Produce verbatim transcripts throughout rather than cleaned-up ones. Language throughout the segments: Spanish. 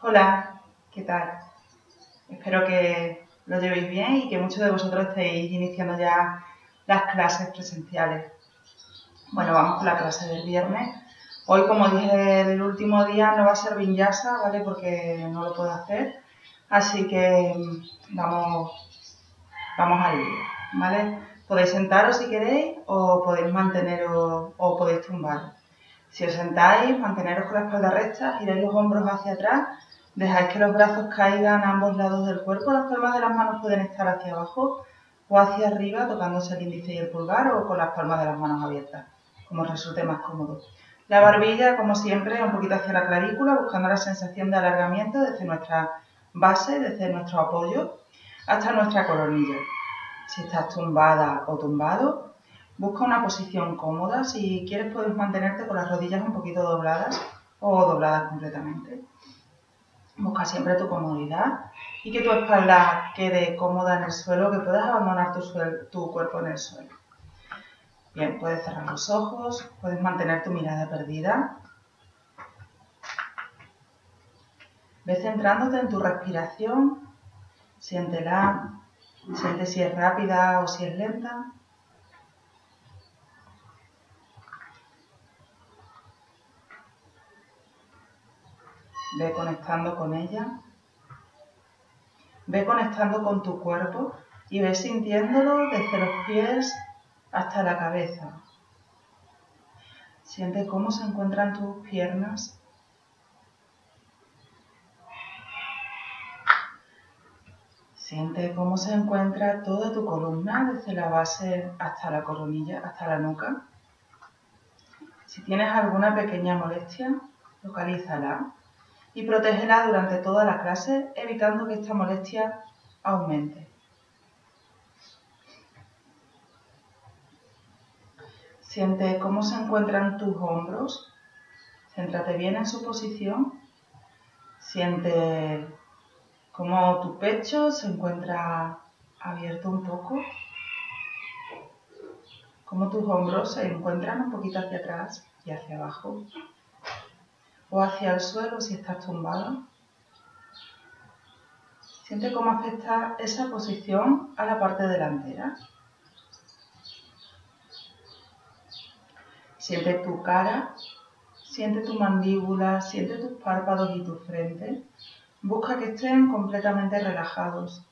Hola, ¿qué tal? Espero que lo llevéis bien y que muchos de vosotros estéis iniciando ya las clases presenciales. Bueno, vamos con la clase del viernes. Hoy, como dije el último día, no va a ser vinyasa, ¿vale? Porque no lo puedo hacer. Así que vamos, vamos al lío, ¿vale? Podéis sentaros si queréis o podéis manteneros o podéis tumbar. Si os sentáis, manteneros con la espalda recta, giráis los hombros hacia atrás, dejáis que los brazos caigan a ambos lados del cuerpo, las palmas de las manos pueden estar hacia abajo o hacia arriba, tocándose el índice y el pulgar o con las palmas de las manos abiertas, como os resulte más cómodo. La barbilla, como siempre, un poquito hacia la clavícula, buscando la sensación de alargamiento desde nuestra base, desde nuestro apoyo, hasta nuestra coronilla. Si estás tumbada o tumbado, busca una posición cómoda. Si quieres puedes mantenerte con las rodillas un poquito dobladas o dobladas completamente. Busca siempre tu comodidad y que tu espalda quede cómoda en el suelo, que puedas abandonar tu, suelo, tu cuerpo en el suelo. Bien, puedes cerrar los ojos, puedes mantener tu mirada perdida. Ve centrándote en tu respiración, siéntela, siente si es rápida o si es lenta. Ve conectando con ella, ve conectando con tu cuerpo y ve sintiéndolo desde los pies hasta la cabeza. Siente cómo se encuentran tus piernas. Siente cómo se encuentra toda tu columna desde la base hasta la coronilla, hasta la nuca. Si tienes alguna pequeña molestia, localízala y protégela durante toda la clase, evitando que esta molestia aumente. Siente cómo se encuentran tus hombros. Céntrate bien en su posición. Siente cómo tu pecho se encuentra abierto un poco. Cómo tus hombros se encuentran un poquito hacia atrás y hacia abajo. O hacia el suelo si estás tumbado. Siente cómo afecta esa posición a la parte delantera. Siente tu cara, siente tu mandíbula, siente tus párpados y tu frente. Busca que estén completamente relajados.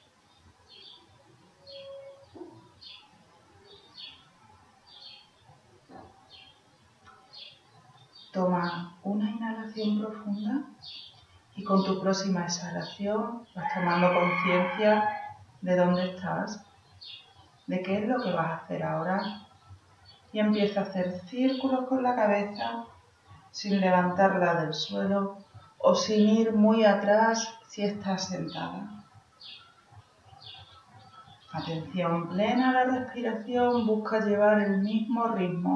Toma una inhalación profunda y con tu próxima exhalación vas tomando conciencia de dónde estás, de qué es lo que vas a hacer ahora y empieza a hacer círculos con la cabeza sin levantarla del suelo o sin ir muy atrás si estás sentada. Atención plena a la respiración, busca llevar el mismo ritmo.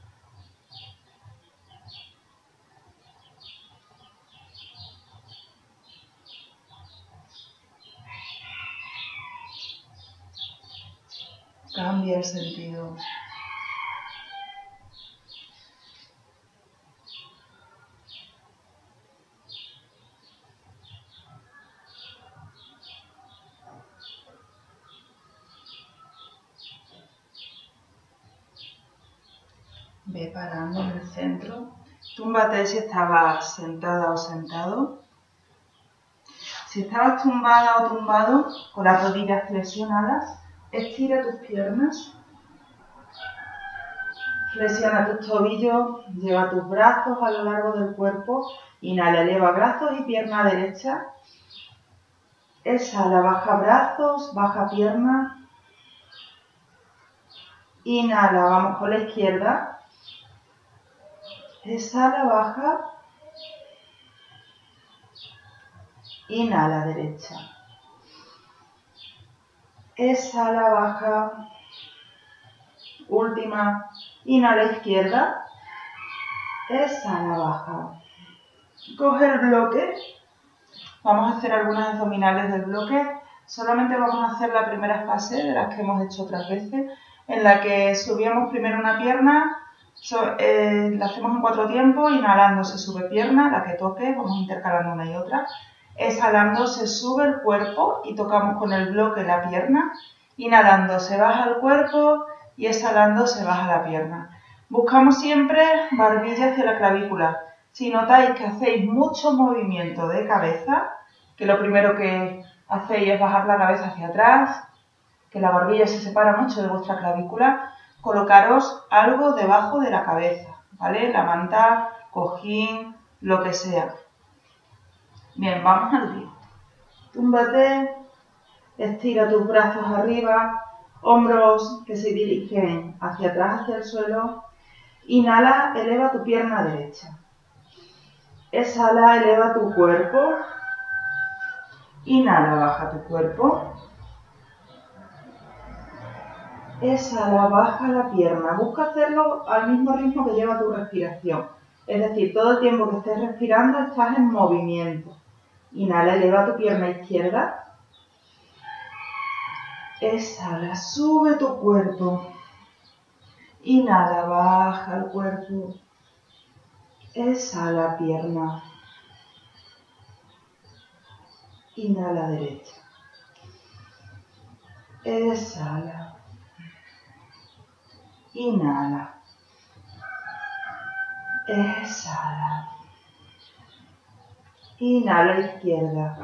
Cambia el sentido. Ve parando en el centro. Túmbate si estabas sentada o sentado. Si estabas tumbada o tumbado, con las rodillas flexionadas, estira tus piernas. Flexiona tus tobillos, lleva tus brazos a lo largo del cuerpo. Inhala, eleva brazos y pierna derecha. Exhala, baja brazos, baja pierna. Inhala, vamos con la izquierda. Exhala, baja. Inhala, derecha. Exhala, baja. Última. Inhala, izquierda. Exhala, baja. Coge el bloque. Vamos a hacer algunas abdominales del bloque. Solamente vamos a hacer la primera fase de las que hemos hecho otras veces, en la que subíamos primero una pierna, So, eh, la hacemos en cuatro tiempos. Inhalando se sube pierna, la que toque, vamos intercalando una y otra. Exhalando se sube el cuerpo y tocamos con el bloque la pierna. Inhalando se baja el cuerpo y exhalando se baja la pierna. Buscamos siempre barbilla hacia la clavícula. Si notáis que hacéis mucho movimiento de cabeza, que lo primero que hacéis es bajar la cabeza hacia atrás, que la barbilla se separa mucho de vuestra clavícula, colocaros algo debajo de la cabeza, ¿vale? La manta, cojín, lo que sea. Bien, vamos al lío. Túmbate, estira tus brazos arriba, hombros que se dirigen hacia atrás, hacia el suelo. Inhala, eleva tu pierna derecha. Exhala, eleva tu cuerpo. Inhala, baja tu cuerpo. Exhala, baja la pierna. Busca hacerlo al mismo ritmo que lleva tu respiración. Es decir, todo el tiempo que estés respirando estás en movimiento. Inhala, eleva tu pierna izquierda. Exhala, sube tu cuerpo. Inhala, baja el cuerpo. Exhala, pierna. Inhala, derecha. Exhala. Inhala. Exhala. Inhala, izquierda.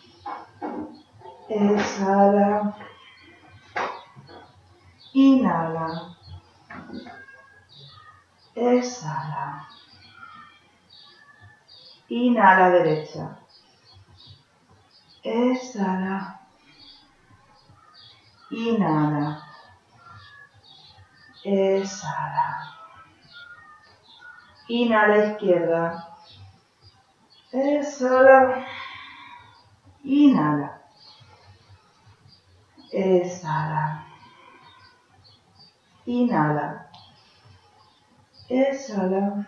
Exhala. Inhala. Exhala. Inhala, derecha. Exhala. Inhala. Exhala. Inhala, izquierda. Exhala. Inhala. Exhala. Inhala. Exhala.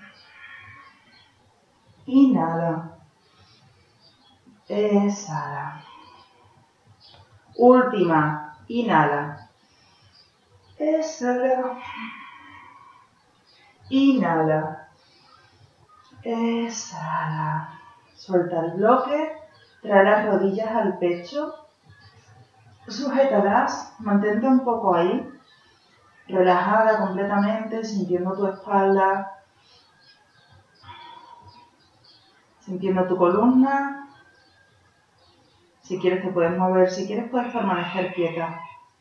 Inhala. Exhala. Última. Inhala. Exhala. Inhala. Exhala. Suelta el bloque. Trae las rodillas al pecho. Sujétalas. Mantente un poco ahí. Relajada completamente, sintiendo tu espalda. Sintiendo tu columna. Si quieres te puedes mover, si quieres puedes permanecer quieta.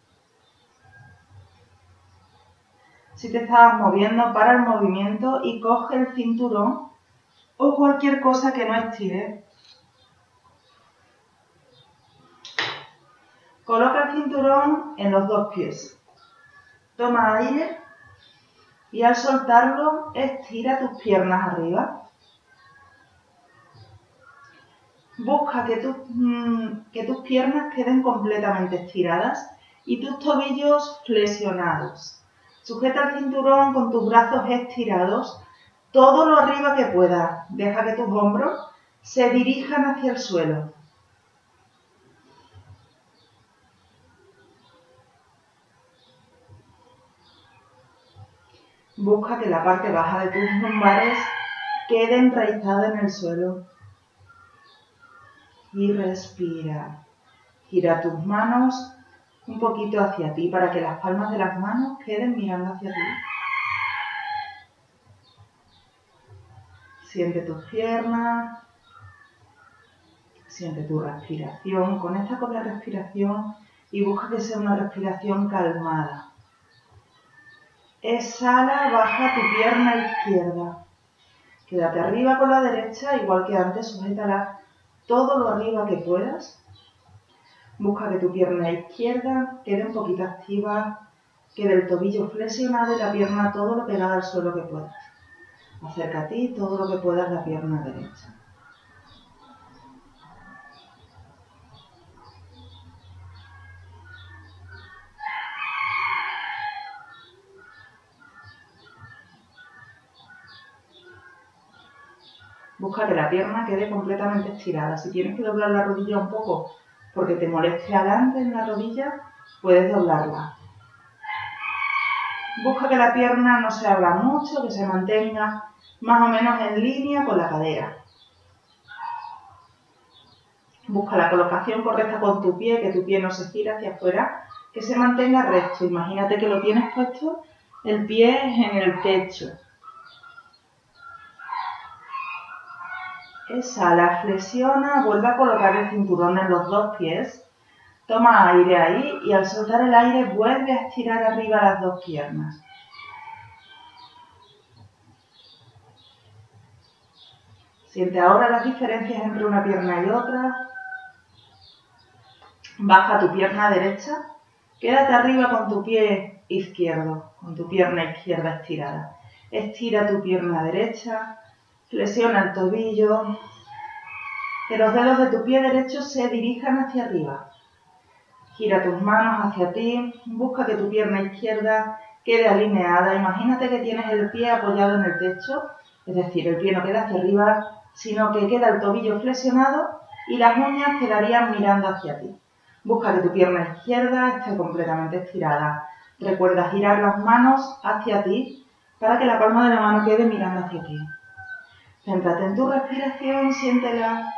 Si te estabas moviendo, para el movimiento y coge el cinturón o cualquier cosa que no estire. Coloca el cinturón en los dos pies. Toma aire y al soltarlo estira tus piernas arriba. Busca que, tu, mmm, que tus piernas queden completamente estiradas y tus tobillos flexionados. Sujeta el cinturón con tus brazos estirados, todo lo arriba que puedas. Deja que tus hombros se dirijan hacia el suelo. Busca que la parte baja de tus lumbares quede enraizada en el suelo. Y respira. Gira tus manos un poquito hacia ti para que las palmas de las manos queden mirando hacia ti. Siente tus piernas. Siente tu respiración. Conecta con la respiración y busca que sea una respiración calmada. Exhala, baja tu pierna izquierda. Quédate arriba con la derecha, igual que antes, sujétala todo lo arriba que puedas. Busca que tu pierna izquierda quede un poquito activa, quede el tobillo flexionado y la pierna todo lo pegada al suelo que puedas. Acerca a ti todo lo que puedas la pierna derecha. Busca que la pierna quede completamente estirada. Si tienes que doblar la rodilla un poco porque te moleste adelante en la rodilla, puedes doblarla. Busca que la pierna no se abra mucho, que se mantenga más o menos en línea con la cadera. Busca la colocación correcta con tu pie, que tu pie no se gira hacia afuera, que se mantenga recto. Imagínate que lo tienes puesto el pie en el techo. Exhala, flexiona, vuelve a colocar el cinturón en los dos pies. Toma aire ahí y al soltar el aire vuelve a estirar arriba las dos piernas. Siente ahora las diferencias entre una pierna y otra. Baja tu pierna derecha. Quédate arriba con tu pie izquierdo, con tu pierna izquierda estirada. Estira tu pierna derecha. Flexiona el tobillo. Que los dedos de tu pie derecho se dirijan hacia arriba. Gira tus manos hacia ti. Busca que tu pierna izquierda quede alineada. Imagínate que tienes el pie apoyado en el techo. Es decir, el pie no queda hacia arriba, sino que queda el tobillo flexionado y las uñas quedarían mirando hacia ti. Busca que tu pierna izquierda esté completamente estirada. Recuerda girar las manos hacia ti para que la palma de la mano quede mirando hacia ti. Céntrate en tu respiración, siéntela.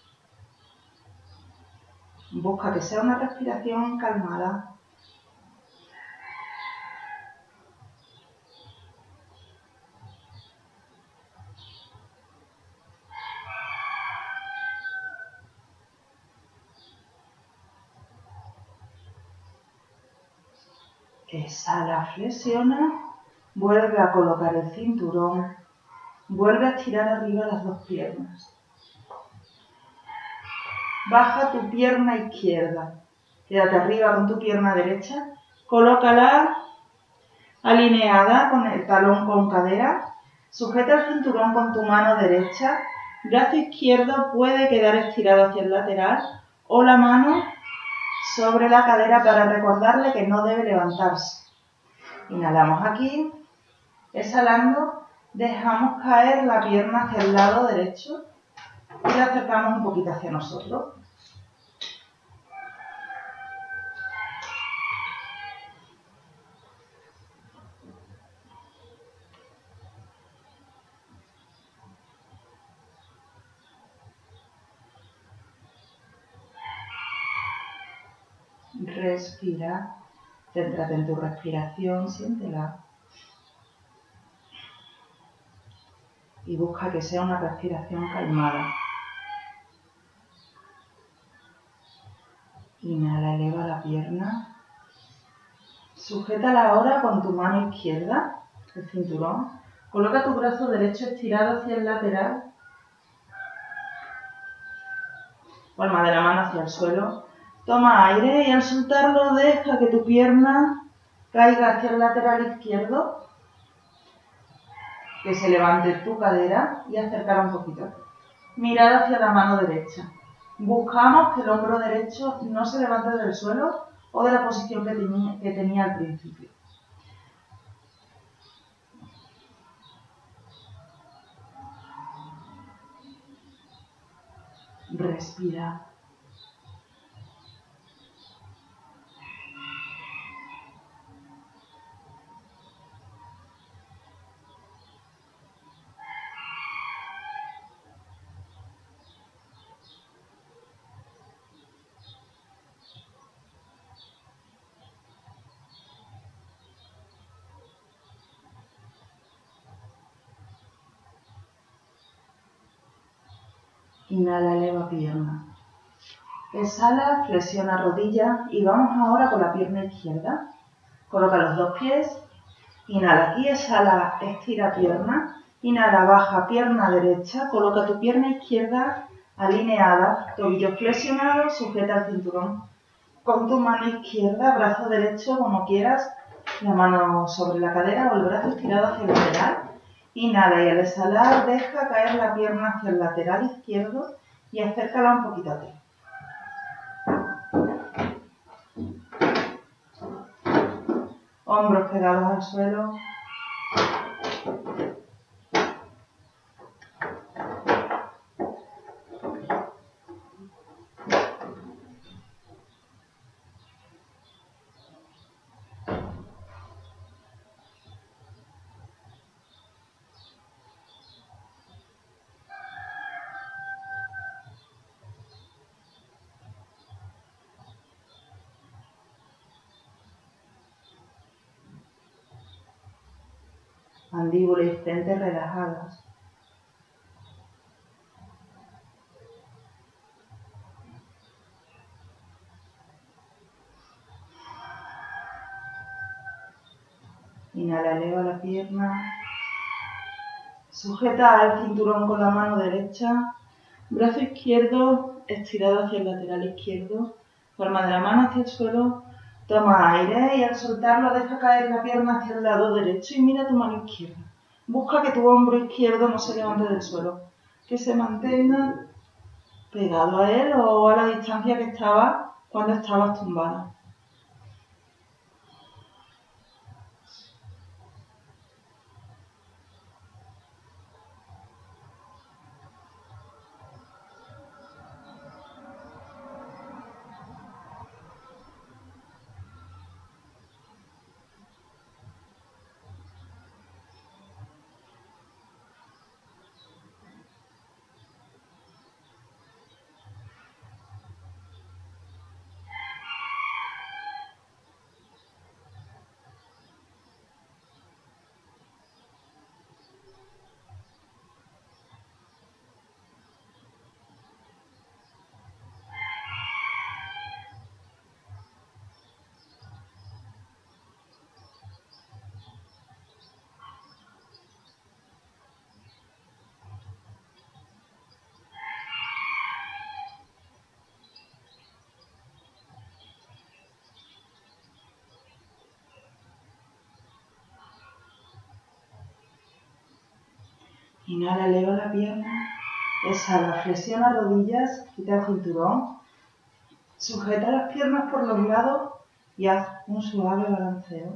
Busca que sea una respiración calmada. Exhala, flexiona, vuelve a colocar el cinturón, vuelve a estirar arriba las dos piernas. Baja tu pierna izquierda, quédate arriba con tu pierna derecha, colócala alineada con el talón con cadera, sujeta el cinturón con tu mano derecha, brazo izquierdo puede quedar estirado hacia el lateral o la mano sobre la cadera para recordarle que no debe levantarse. Inhalamos aquí, exhalando, dejamos caer la pierna hacia el lado derecho y la acercamos un poquito hacia nosotros. Respira, céntrate en tu respiración, siéntela. Y busca que sea una respiración calmada. Inhala, eleva la pierna. Sujétala ahora con tu mano izquierda, el cinturón. Coloca tu brazo derecho estirado hacia el lateral. Palma de la mano hacia el suelo. Toma aire y al soltarlo deja que tu pierna caiga hacia el lateral izquierdo. Que se levante tu cadera y acercarla un poquito. Mirada hacia la mano derecha. Buscamos que el hombro derecho no se levante del suelo o de la posición que tenía, que tenía al principio. Respira. Inhala, eleva pierna. Exhala, flexiona rodilla y vamos ahora con la pierna izquierda. Coloca los dos pies. Inhala aquí, exhala, estira pierna. Inhala, baja pierna derecha. Coloca tu pierna izquierda alineada, tobillo flexionado, sujeta el cinturón. Con tu mano izquierda, brazo derecho como quieras, la mano sobre la cadera o el brazo estirado hacia el lateral. Inhala y al exhalar deja caer la pierna hacia el lateral izquierdo y acércala un poquito a ti. Hombros pegados al suelo. mandíbula y frente relajadas. Inhala, eleva la pierna. Sujeta el cinturón con la mano derecha. Brazo izquierdo estirado hacia el lateral izquierdo. Palma de la mano hacia el suelo. Toma aire y al soltarlo deja caer la pierna hacia el lado derecho y mira tu mano izquierda. Busca que tu hombro izquierdo no se levante del suelo. Que se mantenga pegado a él o a la distancia que estaba cuando estabas tumbada. Inhala, eleva la pierna. Exhala, flexiona rodillas, quita el cinturón. Sujeta las piernas por los lados y haz un suave balanceo.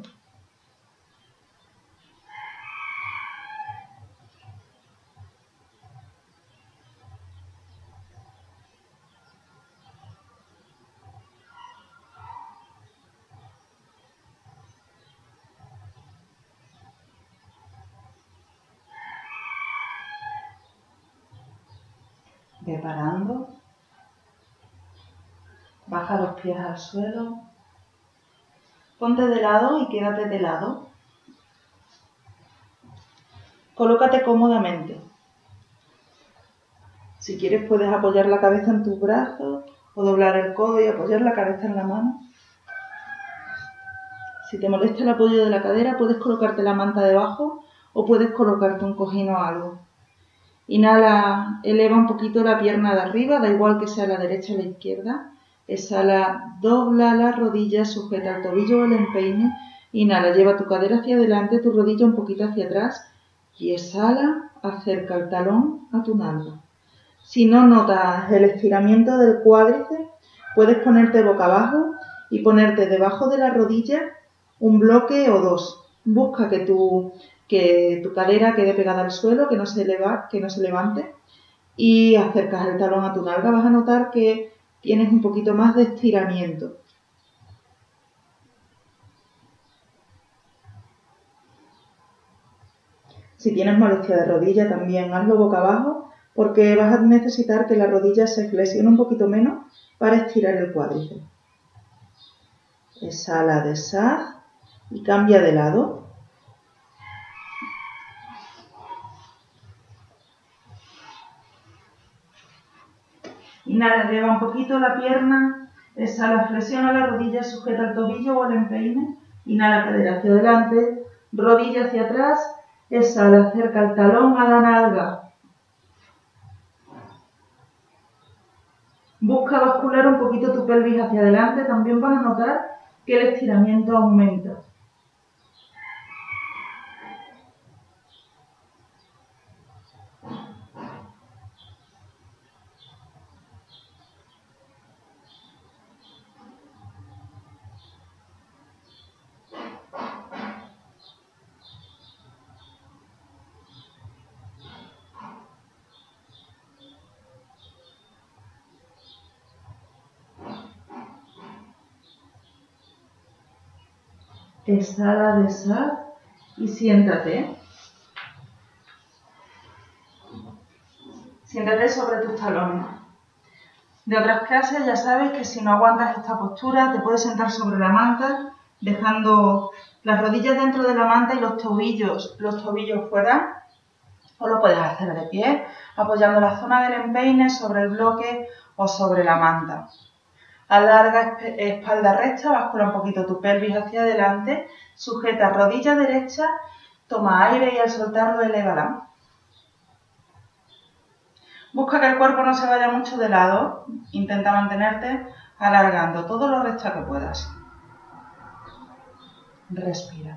Ve parando. Baja los pies al suelo. Ponte de lado y quédate de lado. Colócate cómodamente. Si quieres puedes apoyar la cabeza en tus brazos o doblar el codo y apoyar la cabeza en la mano. Si te molesta el apoyo de la cadera puedes colocarte la manta debajo o puedes colocarte un cojín o algo. Inhala, eleva un poquito la pierna de arriba, da igual que sea la derecha o la izquierda. Exhala, dobla las rodillas, sujeta el tobillo o el empeine. Inhala, lleva tu cadera hacia adelante, tu rodilla un poquito hacia atrás. Y exhala, acerca el talón a tu nalga. Si no notas el estiramiento del cuádriceps, puedes ponerte boca abajo y ponerte debajo de la rodilla un bloque o dos. Busca que tu, que tu cadera quede pegada al suelo, que no se eleva, que no se levante. Y acercas el talón a tu nalga, vas a notar que tienes un poquito más de estiramiento. Si tienes molestia de rodilla también hazlo boca abajo porque vas a necesitar que la rodilla se flexione un poquito menos para estirar el cuádriceps. Exhala, deshaz y cambia de lado. Inhala, eleva un poquito la pierna. Exhala, flexiona la rodilla, sujeta el tobillo o el empeine. Inhala, cadera hacia adelante, rodilla hacia atrás. Exhala, acerca el talón a la nalga. Busca bascular un poquito tu pelvis hacia adelante. También vas a notar que el estiramiento aumenta. Exhala, deshaz y siéntate. Siéntate sobre tus talones. De otras clases ya sabes que si no aguantas esta postura te puedes sentar sobre la manta dejando las rodillas dentro de la manta y los tobillos, los tobillos fuera, o lo puedes hacer de pie, apoyando la zona del empeine sobre el bloque o sobre la manta. Alarga espalda recta, bascula un poquito tu pelvis hacia adelante, sujeta rodilla derecha, toma aire y al soltarlo elévala. Busca que el cuerpo no se vaya mucho de lado, intenta mantenerte alargando todo lo recta que puedas. Respira.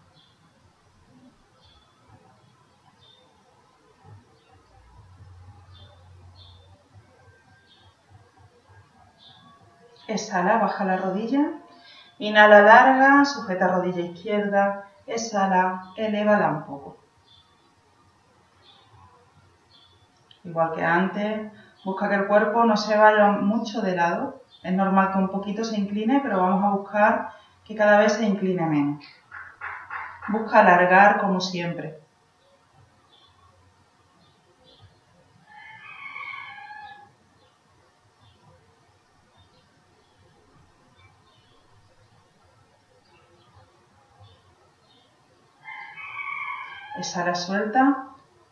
Exhala, baja la rodilla. Inhala, larga, sujeta rodilla izquierda. Exhala, elévala un poco. Igual que antes, busca que el cuerpo no se vaya mucho de lado. Es normal que un poquito se incline, pero vamos a buscar que cada vez se incline menos. Busca alargar como siempre. Exhala, suelta.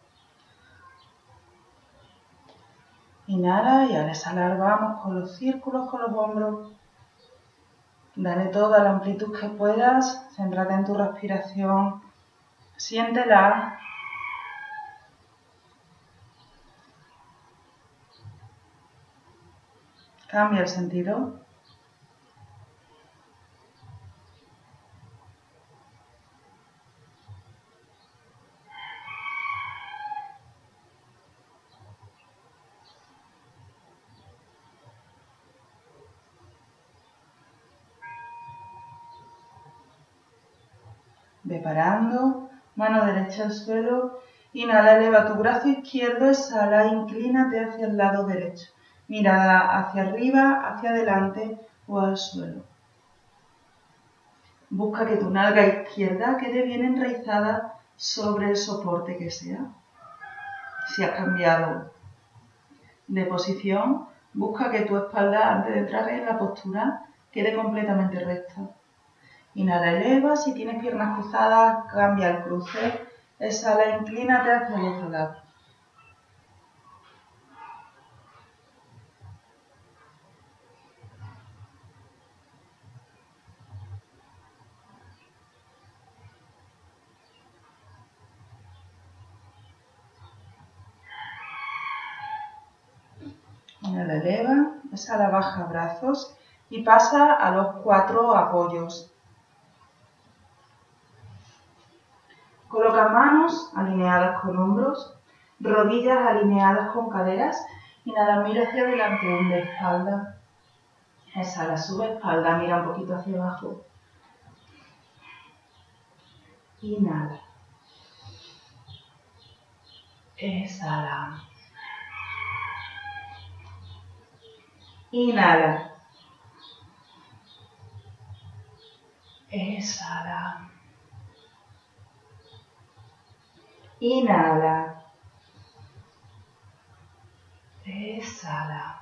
Inhala y al exhalar vamos con los círculos, con los hombros. Dale toda la amplitud que puedas. Céntrate en tu respiración. Siéntela. Cambia el sentido. Ve parando, mano derecha al suelo, inhala, eleva tu brazo izquierdo, exhala, inclínate hacia el lado derecho, mirada hacia arriba, hacia adelante o al suelo. Busca que tu nalga izquierda quede bien enraizada sobre el soporte que sea. Si has cambiado de posición, busca que tu espalda, antes de entrar en la postura, quede completamente recta. Inhala, eleva, si tienes piernas cruzadas, cambia el cruce. Exhala, inclínate hacia el otro lado. Inhala, eleva, exhala, baja brazos y pasa a los cuatro apoyos. Coloca manos alineadas con hombros, rodillas alineadas con caderas. Inhala, mira hacia adelante, hunde espalda. Exhala, sube espalda, mira un poquito hacia abajo. Inhala. Exhala. Inhala. Exhala. Inhala. Exhala.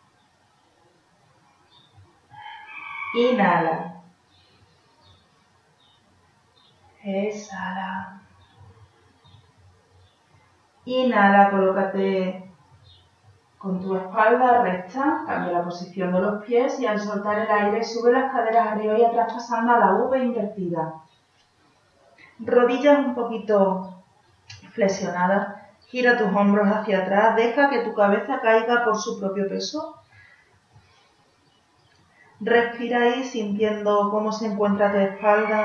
Inhala. Exhala. Inhala, colócate con tu espalda recta, cambia la posición de los pies y al soltar el aire sube las caderas arriba y atrás pasando a la V invertida. Rodillas un poquito flexionadas, gira tus hombros hacia atrás, deja que tu cabeza caiga por su propio peso. Respira ahí sintiendo cómo se encuentra tu espalda.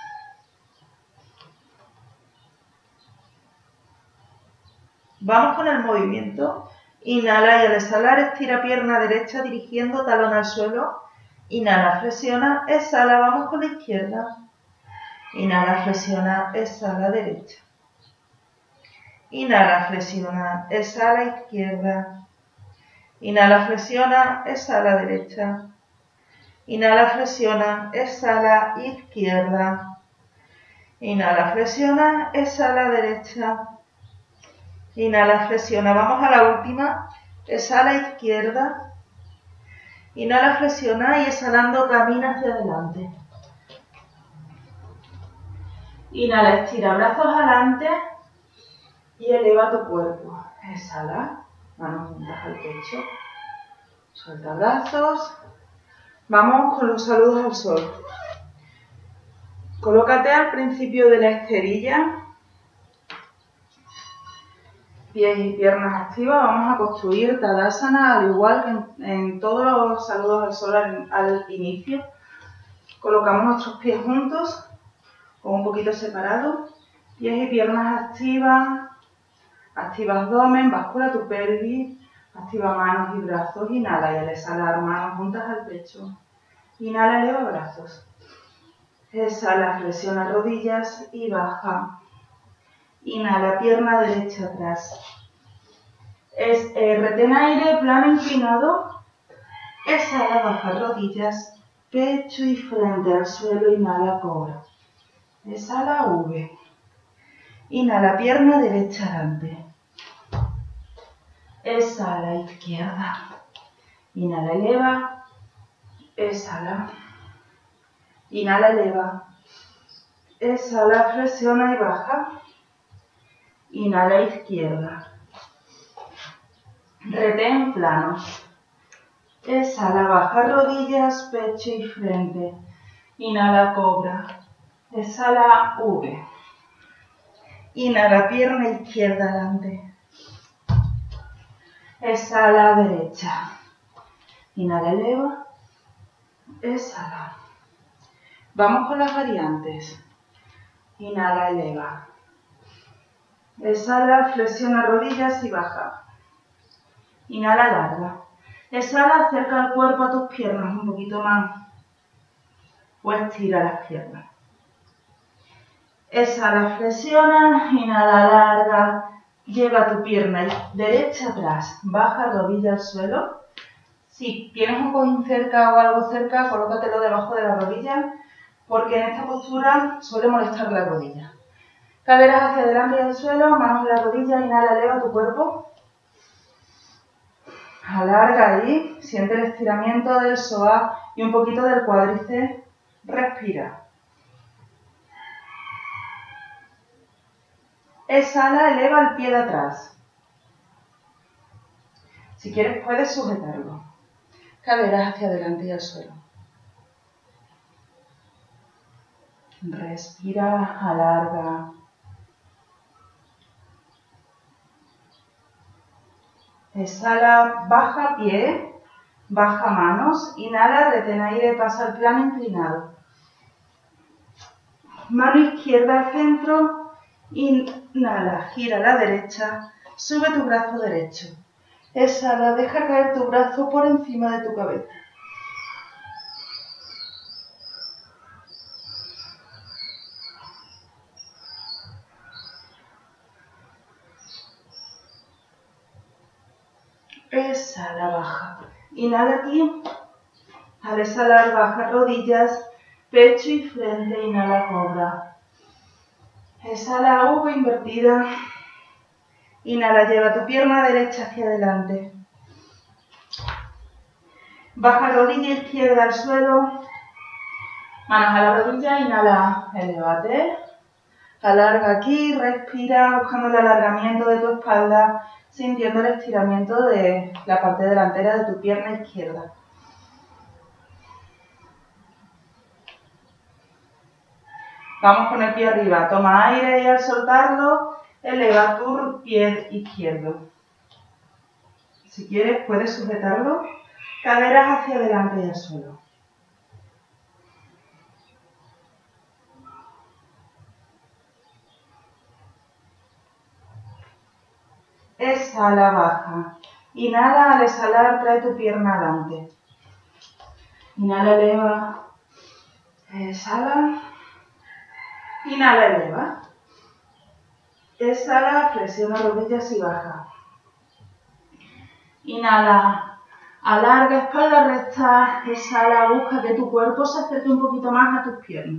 Vamos con el movimiento. Inhala y al exhalar estira pierna derecha dirigiendo talón al suelo. Inhala, flexiona, exhala, vamos con la izquierda. Inhala, flexiona, exhala, derecha. Inhala, flexiona, exhala, izquierda. Inhala, flexiona, exhala, derecha. Inhala, flexiona, exhala, izquierda. Inhala, flexiona, exhala, derecha. Inhala, flexiona, vamos a la última. Exhala, izquierda. Inhala, flexiona y exhalando camina hacia adelante. Inhala, estira brazos adelante y eleva tu cuerpo. Exhala, manos juntas al pecho. Suelta brazos. Vamos con los saludos al sol. Colócate al principio de la esterilla. Pies y piernas activas. Vamos a construir Tadasana al igual que en, en todos los saludos al sol al, al inicio. Colocamos nuestros pies juntos o un poquito separados. Pies y piernas activas. Activa abdomen, báscula tu pelvis. Activa manos y brazos. Inhala y al exhalar manos juntas al pecho. Inhala, eleva brazos. Exhala, flexiona rodillas y baja. Inhala, pierna derecha atrás. Es, eh, retén aire, plano inclinado. Exhala, baja rodillas, pecho y frente al suelo. Inhala, cobra. Exhala, V. Inhala, pierna derecha adelante. Exhala, izquierda. Inhala, eleva. Exhala. Inhala, eleva. Exhala, flexiona y baja. Inhala, izquierda. Retén plano. Exhala, baja rodillas, pecho y frente. Inhala, cobra. Exhala, V. Inhala, pierna izquierda adelante. Exhala, derecha. Inhala, eleva. Exhala. Vamos con las variantes. Inhala, eleva. Exhala, flexiona rodillas y baja. Inhala, larga. Exhala, acerca el cuerpo a tus piernas un poquito más. O estira las piernas. Exhala, flexiona. Inhala, larga. Lleva tu pierna derecha atrás. Baja rodilla al suelo. Si tienes un cojín cerca o algo cerca, colócatelo debajo de la rodilla, porque en esta postura suele molestar la rodilla. Caderas hacia adelante y al suelo, manos en la rodilla, inhala, eleva tu cuerpo. Alarga ahí, siente el estiramiento del psoas y un poquito del cuádriceps. Respira. Exhala, eleva el pie de atrás. Si quieres puedes sujetarlo. Caderas hacia adelante y al suelo. Respira, alarga. Exhala, baja pie, baja manos. Inhala, retén aire, pasa al plano inclinado. Mano izquierda al centro. Inhala, gira a la derecha. Sube tu brazo derecho. Exhala, deja caer tu brazo por encima de tu cabeza. Exhala, baja. Inhala aquí. Al exhalar, baja rodillas, pecho y frente. Inhala, cobra. Exhala, V invertida. Inhala, lleva tu pierna derecha hacia adelante. Baja rodilla izquierda al suelo. Manos a la rodilla, inhala, elevate. Alarga aquí, respira, buscando el alargamiento de tu espalda, sintiendo el estiramiento de la parte delantera de tu pierna izquierda. Vamos con el pie arriba, toma aire y al soltarlo, eleva tu pie izquierdo. Si quieres puedes sujetarlo, caderas hacia adelante y al suelo. Exhala, baja. Inhala, al exhalar trae tu pierna adelante. Inhala, eleva. Exhala. Inhala, eleva. Exhala, flexiona rodillas y baja. Inhala, alarga espalda recta. Exhala, busca que tu cuerpo se acerque un poquito más a tus piernas.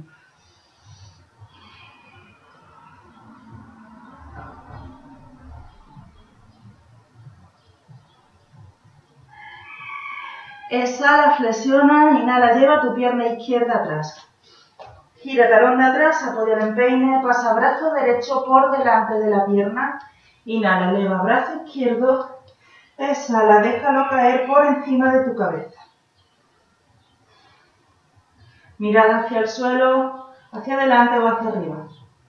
Exhala, flexiona, inhala, lleva tu pierna izquierda atrás. Gira talón de atrás, apoya el empeine, pasa brazo derecho por delante de la pierna. Inhala, eleva brazo izquierdo. Exhala, déjalo caer por encima de tu cabeza. Mirada hacia el suelo, hacia adelante o hacia arriba.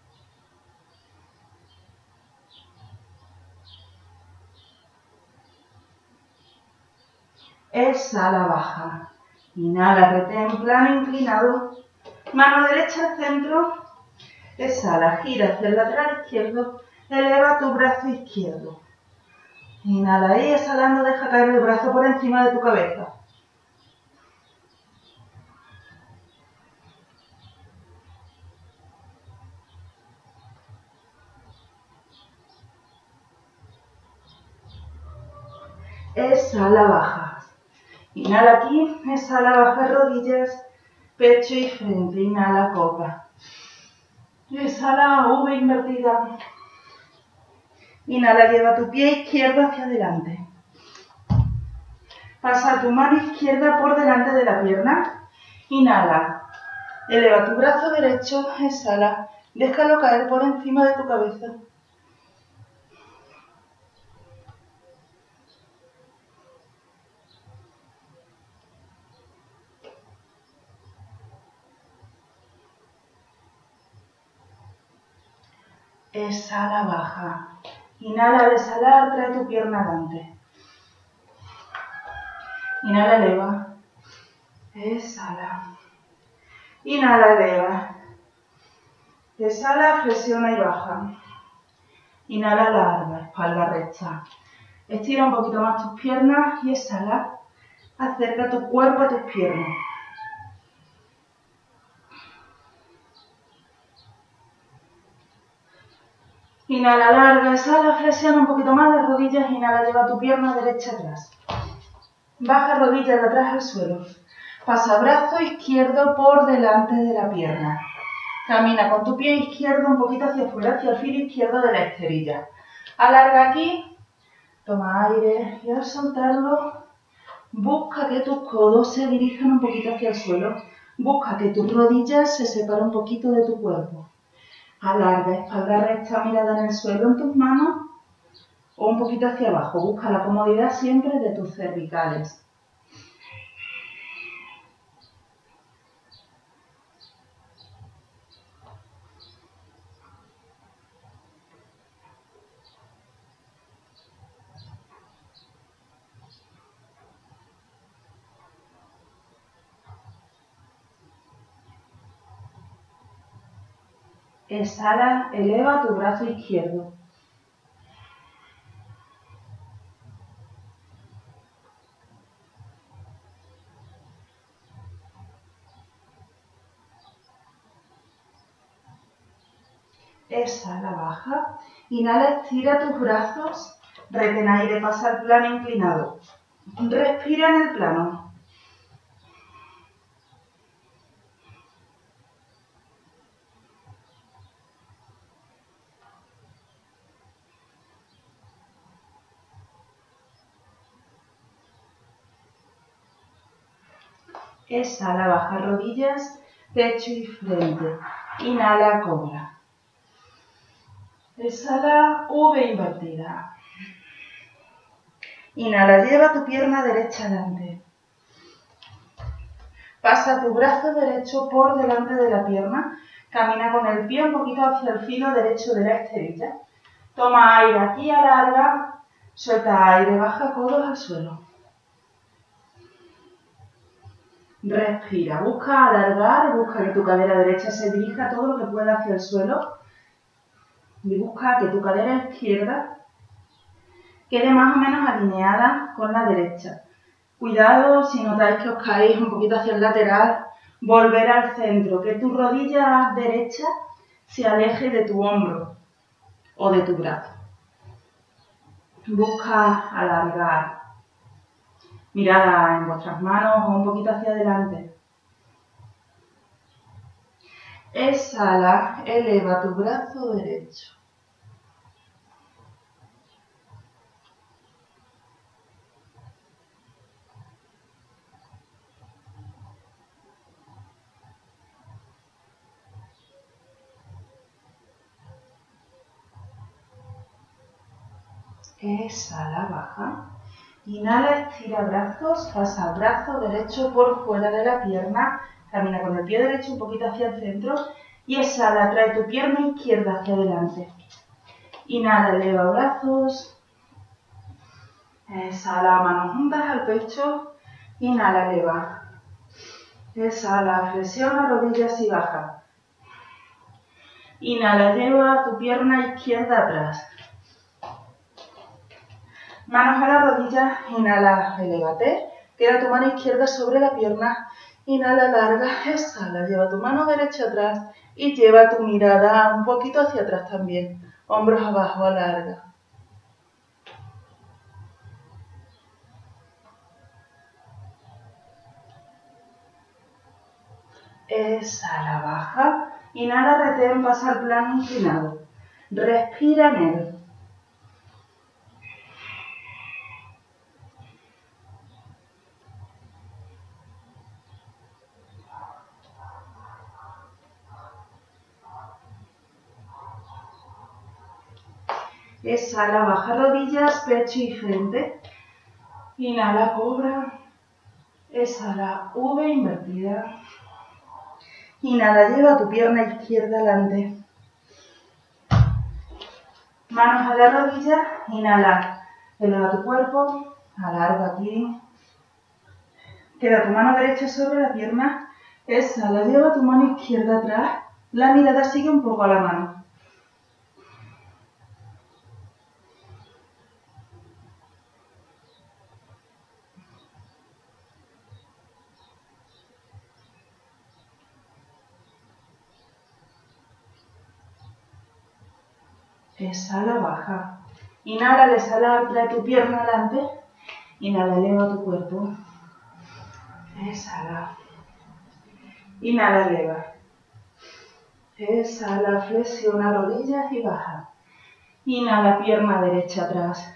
Exhala, baja. Inhala, retén, plano inclinado. Mano derecha al centro. Exhala, gira hacia el lateral izquierdo. Eleva tu brazo izquierdo. Inhala ahí, exhalando, deja caer el brazo por encima de tu cabeza. Exhala, baja. Inhala aquí, exhala, baja rodillas, pecho y frente. Inhala, cobra. Exhala, V invertida. Inhala, lleva tu pie izquierdo hacia adelante. Pasa tu mano izquierda por delante de la pierna. Inhala. Eleva tu brazo derecho, exhala. Déjalo caer por encima de tu cabeza. Exhala, baja. Inhala, al exhalar, trae tu pierna adelante. Inhala, eleva. Exhala. Inhala, eleva. Exhala, flexiona y baja. Inhala, larga, espalda recta. Estira un poquito más tus piernas y exhala. Acerca tu cuerpo a tus piernas. Inhala, larga, exhala, flexiona un poquito más las rodillas. Inhala, lleva tu pierna derecha atrás. Baja rodillas de atrás al suelo. Pasa brazo izquierdo por delante de la pierna. Camina con tu pie izquierdo un poquito hacia afuera, hacia el filo izquierdo de la esterilla. Alarga aquí. Toma aire y al soltarlo, busca que tus codos se dirijan un poquito hacia el suelo. Busca que tus rodillas se separen un poquito de tu cuerpo. Alarga, espalda recta, mirada en el suelo en tus manos o un poquito hacia abajo. Busca la comodidad siempre de tus cervicales. Exhala, eleva tu brazo izquierdo. Exhala, baja. Inhala, estira tus brazos. Retén aire, pasa al plano inclinado. Respira en el plano. Exhala, baja rodillas, pecho y frente. Inhala, cobra. Exhala, V invertida. Inhala, lleva tu pierna derecha adelante. Pasa tu brazo derecho por delante de la pierna. Camina con el pie un poquito hacia el filo derecho de la esterilla. Toma aire aquí, alarga. Suelta aire, baja codos al suelo. Respira, busca alargar, busca que tu cadera derecha se dirija todo lo que pueda hacia el suelo. Y busca que tu cadera izquierda quede más o menos alineada con la derecha. Cuidado si notáis que os caéis un poquito hacia el lateral, volver al centro, que tu rodilla derecha se aleje de tu hombro o de tu brazo. Busca alargar. Mirada en vuestras manos o un poquito hacia adelante. Exhala, eleva tu brazo derecho. Exhala, baja. Inhala, estira brazos, pasa brazo derecho por fuera de la pierna, camina con el pie derecho un poquito hacia el centro y exhala, trae tu pierna izquierda hacia adelante. Inhala, eleva brazos, exhala, manos juntas al pecho, inhala, eleva. Exhala, flexiona rodillas y baja. Inhala, lleva tu pierna izquierda atrás. Manos a las rodillas, inhala, elévate. Queda tu mano izquierda sobre la pierna. Inhala, larga, exhala, lleva tu mano derecha atrás y lleva tu mirada un poquito hacia atrás también. Hombros abajo, alarga. Exhala, baja. Inhala, retén, pasa al plano inclinado. Respira en él. Exhala, baja rodillas, pecho y frente. Inhala, cobra. Exhala, V invertida. Inhala, lleva tu pierna izquierda adelante. Manos a la rodilla. Inhala, eleva tu cuerpo. Alarga aquí. Queda tu mano derecha sobre la pierna. Exhala, lleva tu mano izquierda atrás. La mirada sigue un poco a la mano. Exhala, baja. Inhala, al exhalar, trae tu pierna adelante. Inhala, eleva tu cuerpo. Exhala. Inhala, eleva. Exhala, flexiona rodillas y baja. Inhala, pierna derecha atrás.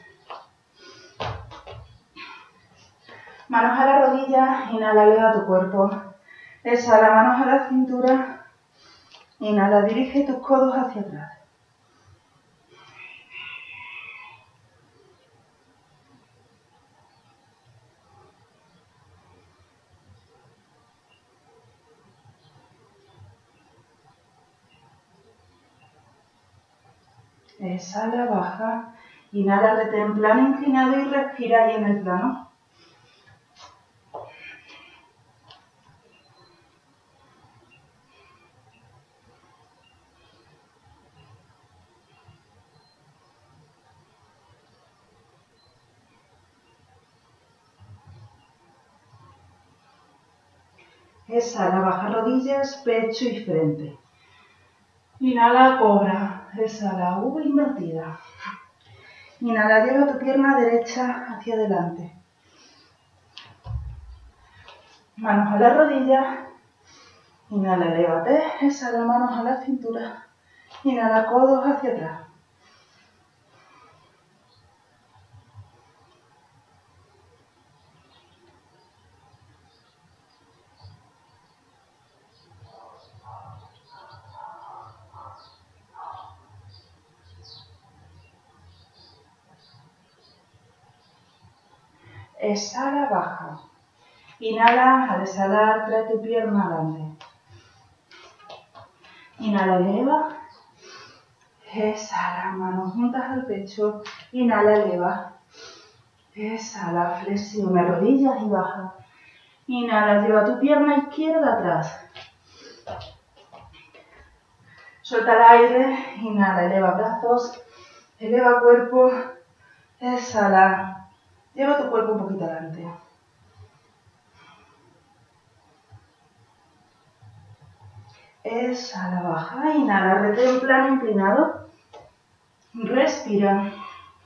Manos a la rodilla, inhala, eleva tu cuerpo. Exhala, manos a la cintura. Inhala, dirige tus codos hacia atrás. Exhala, baja. Inhala, retén plano inclinado y respira ahí en el plano. Exhala, baja rodillas, pecho y frente. Inhala, cobra. Exhala, V invertida. Inhala, lleva tu pierna derecha hacia adelante. Manos a la rodilla. Inhala, elévate. Exhala, manos a la cintura. Inhala, codos hacia atrás. Exhala, baja. Inhala, al exhalar, trae tu pierna adelante. Inhala, eleva. Exhala, manos juntas al pecho. Inhala, eleva. Exhala, flexiona rodillas y baja. Inhala, lleva tu pierna izquierda atrás. Suelta el aire. Inhala, eleva brazos. Eleva cuerpo. Exhala. Lleva tu cuerpo un poquito adelante. Exhala, baja. Inhala, retén plano inclinado. Respira.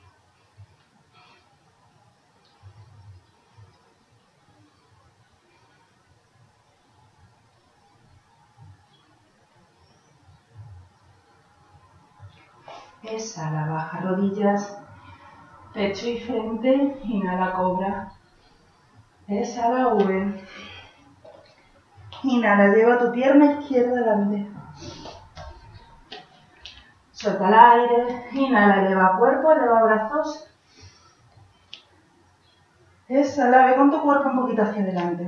Exhala, baja rodillas, pecho y frente. Inhala, cobra. Exhala, V. Inhala, lleva tu pierna izquierda adelante. Suelta el aire. Inhala, eleva cuerpo, eleva brazos. Exhala, ve con tu cuerpo un poquito hacia adelante.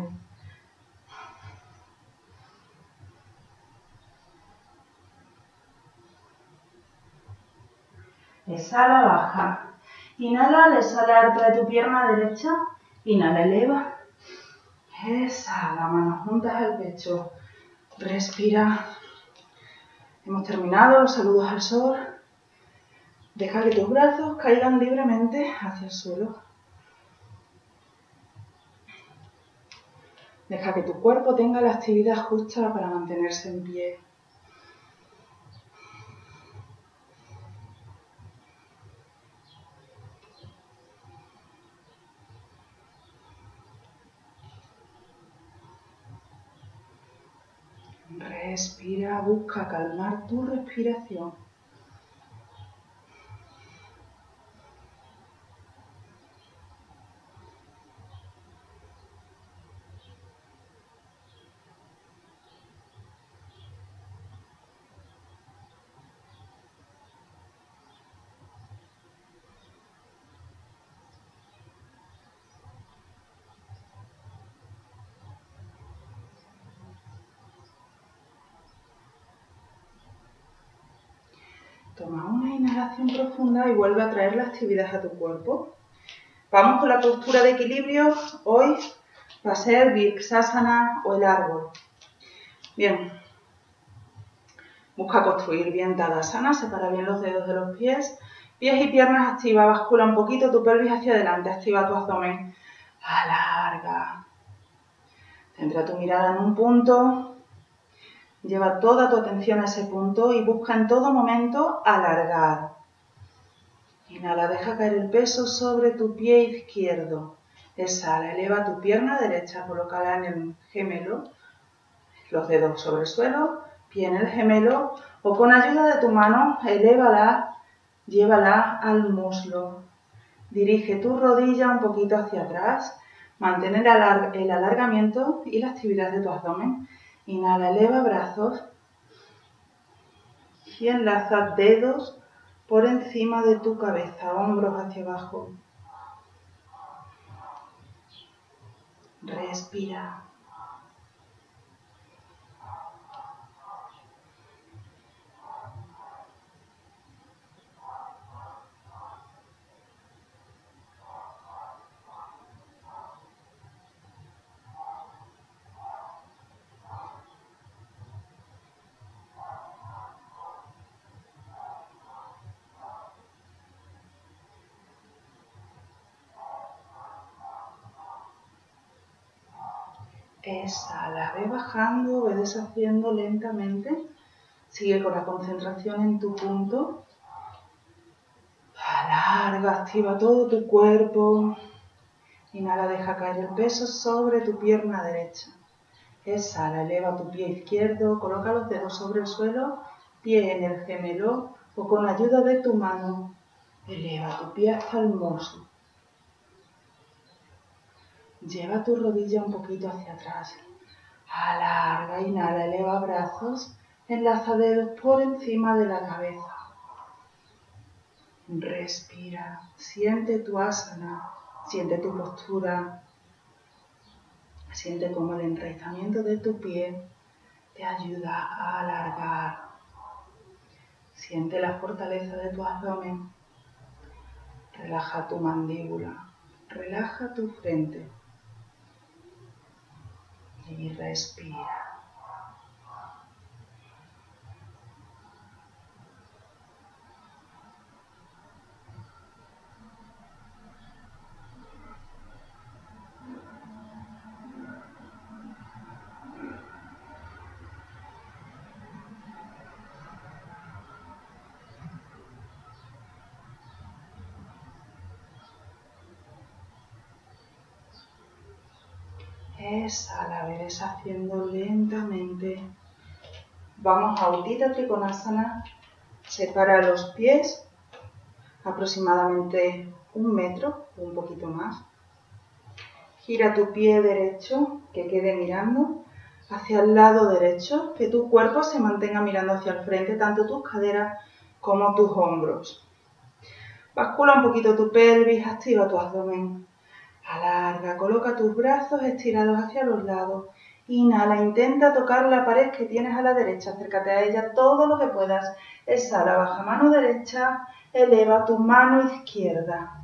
Exhala, baja. Inhala, al exhalar trae tu pierna derecha. Inhala, eleva. Exhala, manos juntas al pecho. Respira. Hemos terminado los saludos al sol. Deja que tus brazos caigan libremente hacia el suelo. Deja que tu cuerpo tenga la actividad justa para mantenerse en pie. Respira, busca calmar tu respiración. Toma una inhalación profunda y vuelve a traer la actividad a tu cuerpo. Vamos con la postura de equilibrio. Hoy va a ser Virksasana o el árbol. Bien. Busca construir bien Tadasana. Separa bien los dedos de los pies. Pies y piernas activa. Bascula un poquito tu pelvis hacia adelante. Activa tu abdomen. Alarga. Centra tu mirada en un punto. Lleva toda tu atención a ese punto y busca en todo momento alargar. Inhala, deja caer el peso sobre tu pie izquierdo. Exhala, eleva tu pierna derecha, colócala en el gemelo. Los dedos sobre el suelo, pie en el gemelo. O con ayuda de tu mano, elévala, llévala al muslo. Dirige tu rodilla un poquito hacia atrás. Mantén el, alar el alargamiento y la actividad de tu abdomen. Inhala, eleva brazos y enlaza dedos por encima de tu cabeza, hombros hacia abajo. Respira. Exhala, ve bajando, ve deshaciendo lentamente. Sigue con la concentración en tu punto. Alarga, activa todo tu cuerpo. Inhala, deja caer el peso sobre tu pierna derecha. Exhala, eleva tu pie izquierdo, coloca los dedos sobre el suelo, pie en el gemelo o con ayuda de tu mano, eleva tu pie hasta el muslo. Lleva tu rodilla un poquito hacia atrás. Alarga, inhala, eleva brazos, enlaza dedos por encima de la cabeza. Respira, siente tu asana, siente tu postura, siente cómo el enraizamiento de tu pie te ayuda a alargar. Siente la fortaleza de tu abdomen. Relaja tu mandíbula, relaja tu frente y respira. Exhala, ve deshaciendo lentamente. Vamos a Utthita Trikonasana. Separa los pies aproximadamente un metro o un poquito más. Gira tu pie derecho que quede mirando hacia el lado derecho, que tu cuerpo se mantenga mirando hacia el frente, tanto tus caderas como tus hombros. Bascula un poquito tu pelvis, activa tu abdomen. Alarga, coloca tus brazos estirados hacia los lados. Inhala, intenta tocar la pared que tienes a la derecha, acércate a ella todo lo que puedas. Exhala, baja mano derecha, eleva tu mano izquierda.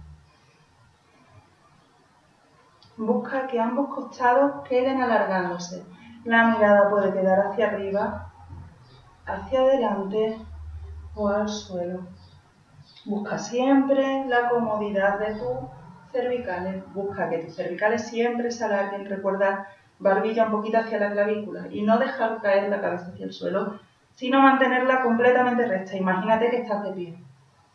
Busca que ambos costados queden alargándose. La mirada puede quedar hacia arriba, hacia adelante o al suelo. Busca siempre la comodidad de tus cervicales. Busca que tus cervicales siempre se alarguen. Recuerda, barbilla un poquito hacia la clavícula y no dejar caer la cabeza hacia el suelo, sino mantenerla completamente recta. Imagínate que estás de pie.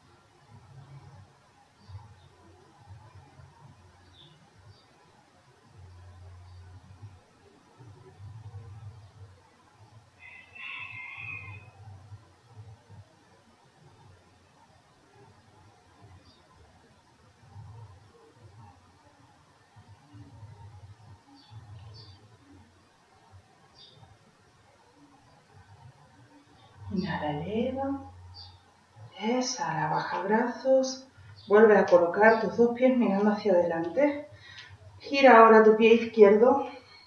Inhala, eleva. Exhala, baja brazos. Vuelve a colocar tus dos pies mirando hacia adelante. Gira ahora tu pie izquierdo.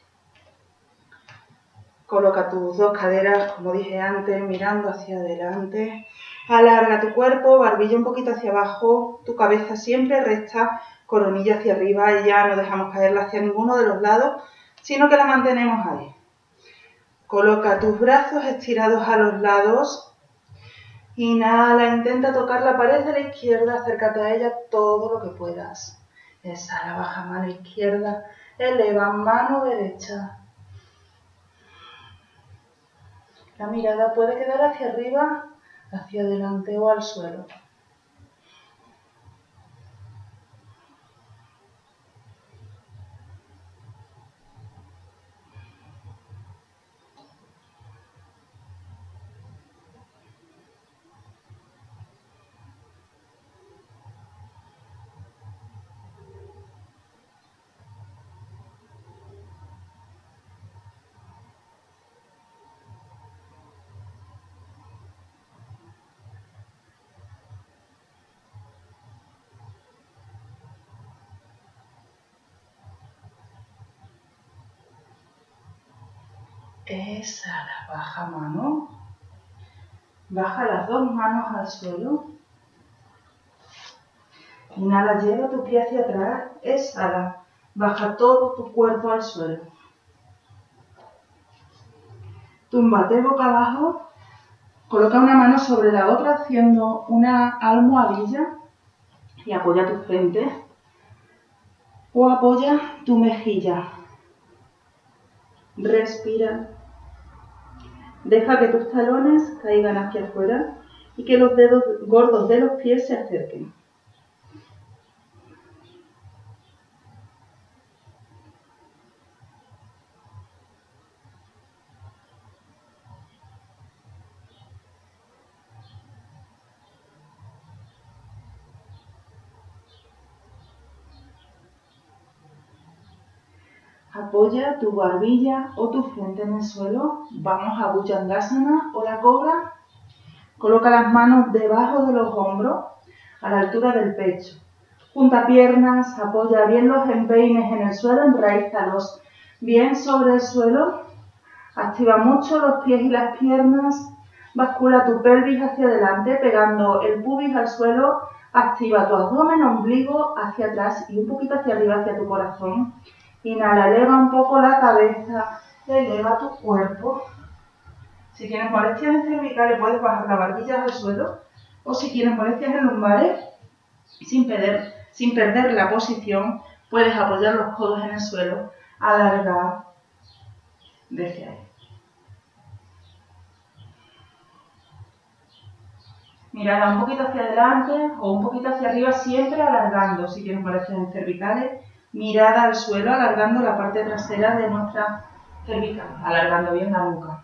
Coloca tus dos caderas, como dije antes, mirando hacia adelante. Alarga tu cuerpo, barbilla un poquito hacia abajo, tu cabeza siempre recta, coronilla hacia arriba y ya no dejamos caerla hacia ninguno de los lados, sino que la mantenemos ahí. Coloca tus brazos estirados a los lados. Inhala, intenta tocar la pared de la izquierda, acércate a ella todo lo que puedas. Exhala, baja mano izquierda, eleva mano derecha. La mirada puede quedar hacia arriba, hacia adelante o al suelo. Exhala, baja mano. Baja las dos manos al suelo. Inhala, lleva tu pie hacia atrás. Exhala, baja todo tu cuerpo al suelo. Túmbate boca abajo. Coloca una mano sobre la otra haciendo una almohadilla y apoya tu frente o apoya tu mejilla. Respira. Deja que tus talones caigan hacia afuera y que los dedos gordos de los pies se acerquen. Apoya tu barbilla o tu frente en el suelo. Vamos a Bhujangasana o la cobra. Coloca las manos debajo de los hombros, a la altura del pecho. Junta piernas, apoya bien los empeines en el suelo, enraízalos bien sobre el suelo. Activa mucho los pies y las piernas. Bascula tu pelvis hacia adelante, pegando el pubis al suelo. Activa tu abdomen, ombligo hacia atrás y un poquito hacia arriba, hacia tu corazón. Inhala, eleva un poco la cabeza, eleva tu cuerpo. Si tienes molestias en cervicales, puedes bajar la barbilla al suelo. O si tienes molestias en lumbares, sin perder, sin perder la posición, puedes apoyar los codos en el suelo, alargar desde ahí. Mirada un poquito hacia adelante o un poquito hacia arriba, siempre alargando. Si tienes molestias en cervicales, mirada al suelo, alargando la parte trasera de nuestra cervical, alargando bien la nuca.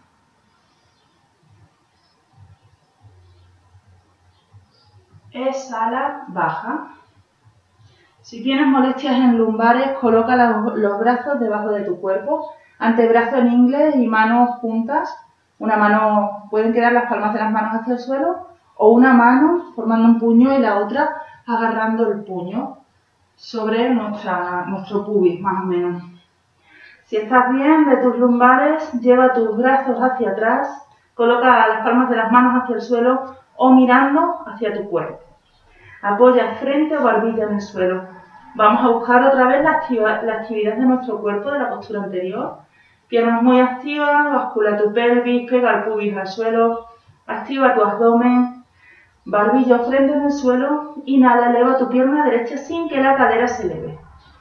Exhala, baja. Si tienes molestias en lumbares, coloca los, los brazos debajo de tu cuerpo, antebrazo en ingle y manos juntas. Una mano, pueden quedar las palmas de las manos hacia el suelo, o una mano formando un puño y la otra agarrando el puño. sobre nuestra, nuestro pubis, más o menos. Si estás bien de tus lumbares, lleva tus brazos hacia atrás, coloca las palmas de las manos hacia el suelo o mirando hacia tu cuerpo. Apoya frente o barbilla en el suelo. Vamos a buscar otra vez la, activa, la actividad de nuestro cuerpo, de la postura anterior. Piernas muy activas, bascula tu pelvis, pega el pubis al suelo, activa tu abdomen, barbilla o frente en el suelo, inhala, eleva tu pierna derecha sin que la cadera se eleve.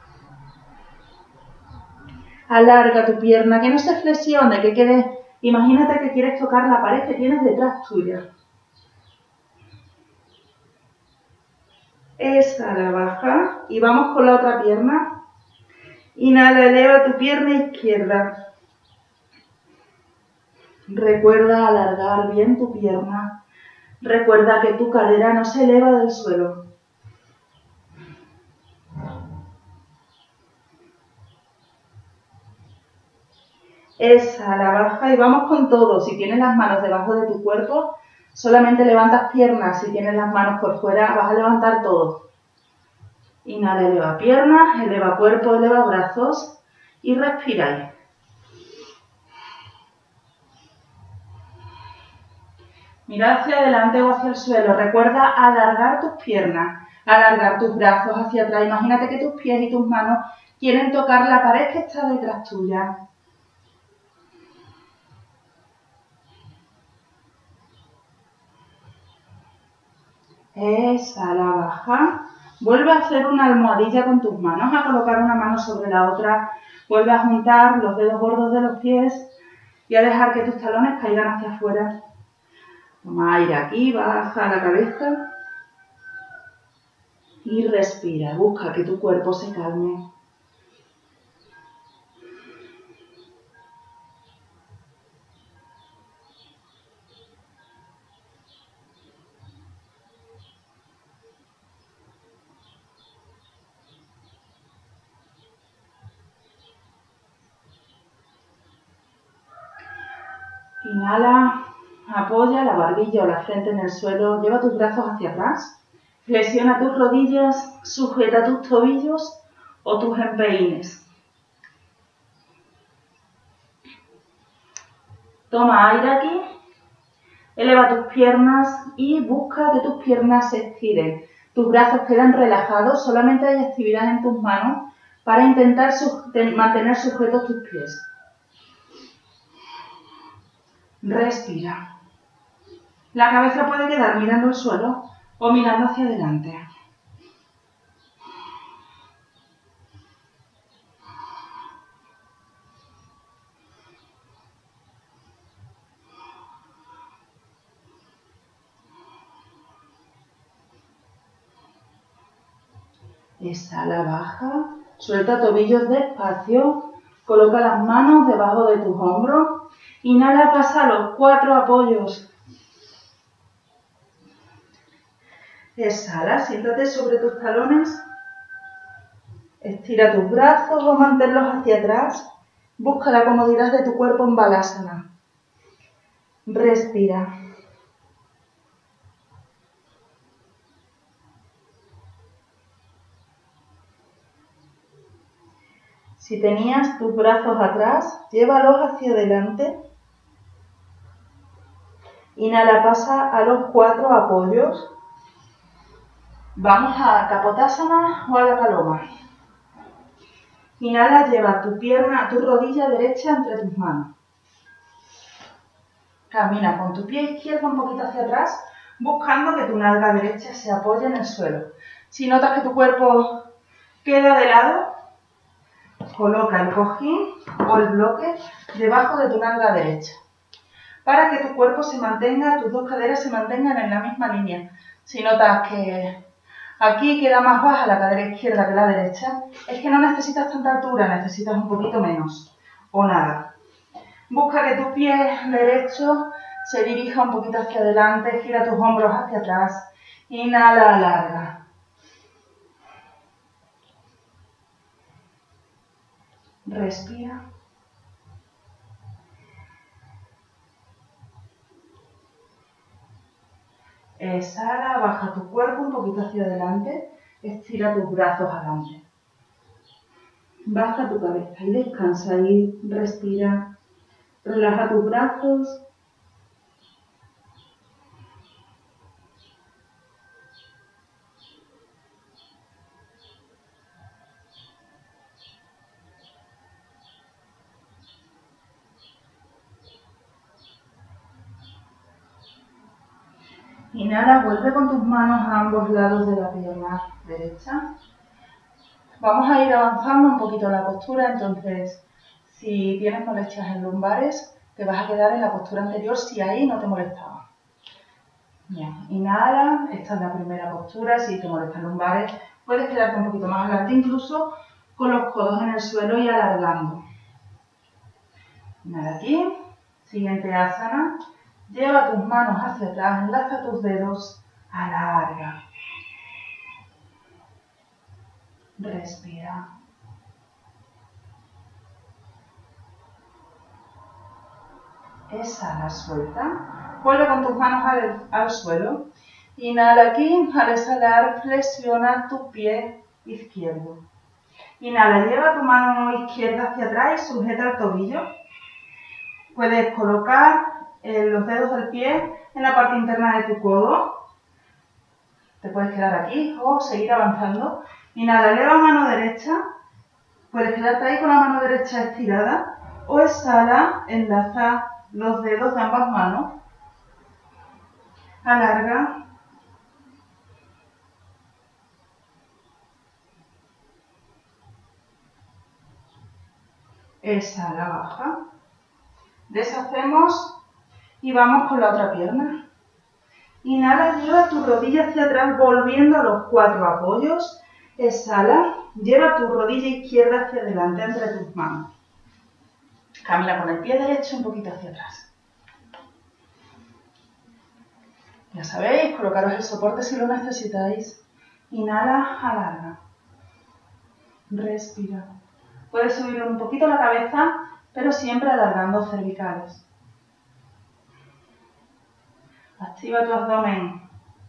Alarga tu pierna, que no se flexione, que quede, imagínate que quieres tocar la pared que tienes detrás tuya. Exhala, baja y vamos con la otra pierna. Inhala, eleva tu pierna izquierda. Recuerda alargar bien tu pierna. Recuerda que tu cadera no se eleva del suelo. Exhala, baja y vamos con todo. Si tienes las manos debajo de tu cuerpo, solamente levantas piernas. Si tienes las manos por fuera, vas a levantar todo. Inhala, eleva piernas, eleva cuerpo, eleva brazos y respiráis. Mira hacia adelante o hacia el suelo. Recuerda alargar tus piernas, alargar tus brazos hacia atrás. Imagínate que tus pies y tus manos quieren tocar la pared que está detrás tuya. Exhala, baja. Vuelve a hacer una almohadilla con tus manos, a colocar una mano sobre la otra. Vuelve a juntar los dedos gordos de los pies y a dejar que tus talones caigan hacia afuera. Toma aire aquí, baja la cabeza y respira. Busca que tu cuerpo se calme. Inhala, apoya la barbilla o la frente en el suelo, lleva tus brazos hacia atrás, flexiona tus rodillas, sujeta tus tobillos o tus empeines. Toma aire aquí, eleva tus piernas y busca que tus piernas se estiren. Tus brazos quedan relajados, solamente hay actividad en tus manos para intentar mantener sujetos tus pies. Respira. La cabeza puede quedar mirando el suelo o mirando hacia adelante. Exhala, baja, suelta tobillos despacio, coloca las manos debajo de tus hombros, inhala, pasa los cuatro apoyos. Exhala, siéntate sobre tus talones, estira tus brazos o manténlos hacia atrás, busca la comodidad de tu cuerpo en Balasana. Respira. Si tenías tus brazos atrás, llévalos hacia adelante. Inhala, pasa a los cuatro apoyos. Vamos a Kapotasana o a la paloma. Inhala, lleva tu pierna, tu rodilla derecha entre tus manos. Camina con tu pie izquierdo un poquito hacia atrás, buscando que tu nalga derecha se apoye en el suelo. Si notas que tu cuerpo queda de lado, coloca el cojín o el bloque debajo de tu nalga derecha, para que tu cuerpo se mantenga, tus dos caderas se mantengan en la misma línea. Si notas que aquí queda más baja la cadera izquierda que la derecha, es que no necesitas tanta altura, necesitas un poquito menos o nada. Busca que tu pie derecho se dirija un poquito hacia adelante, gira tus hombros hacia atrás, inhala, alarga. Respira. Exhala, baja tu cuerpo un poquito hacia adelante, estira tus brazos adelante. Baja tu cabeza y descansa y respira. Relaja tus brazos. Inhala, vuelve con tus manos a ambos lados de la pierna derecha. Vamos a ir avanzando un poquito en la postura, entonces si tienes molestias en lumbares, te vas a quedar en la postura anterior si ahí no te molestaba. Bien, inhala, esta es la primera postura, si te molestan lumbares, puedes quedarte un poquito más adelante, incluso con los codos en el suelo y alargando. Inhala aquí, siguiente asana, lleva tus manos hacia atrás, enlaza tus dedos, alarga. Respira. Exhala, suelta. Vuelve con tus manos al, al suelo. Inhala aquí, al exhalar, flexiona tu pie izquierdo. Inhala, lleva tu mano izquierda hacia atrás y sujeta el tobillo. Puedes colocar eh, los dedos del pie en la parte interna de tu codo. Te puedes quedar aquí o seguir avanzando. Inhala, eleva mano derecha. Puedes quedarte ahí con la mano derecha estirada. O exhala, enlaza los dedos de ambas manos. Alarga. Exhala, baja. Deshacemos y vamos con la otra pierna. Inhala, lleva tu rodilla hacia atrás volviendo a los cuatro apoyos. Exhala, lleva tu rodilla izquierda hacia adelante entre tus manos. Camina con el pie derecho un poquito hacia atrás. Ya sabéis, colocaros el soporte si lo necesitáis. Inhala, alarga. Respira. Puedes subir un poquito la cabeza, pero siempre alargando cervicales. Activa tu abdomen.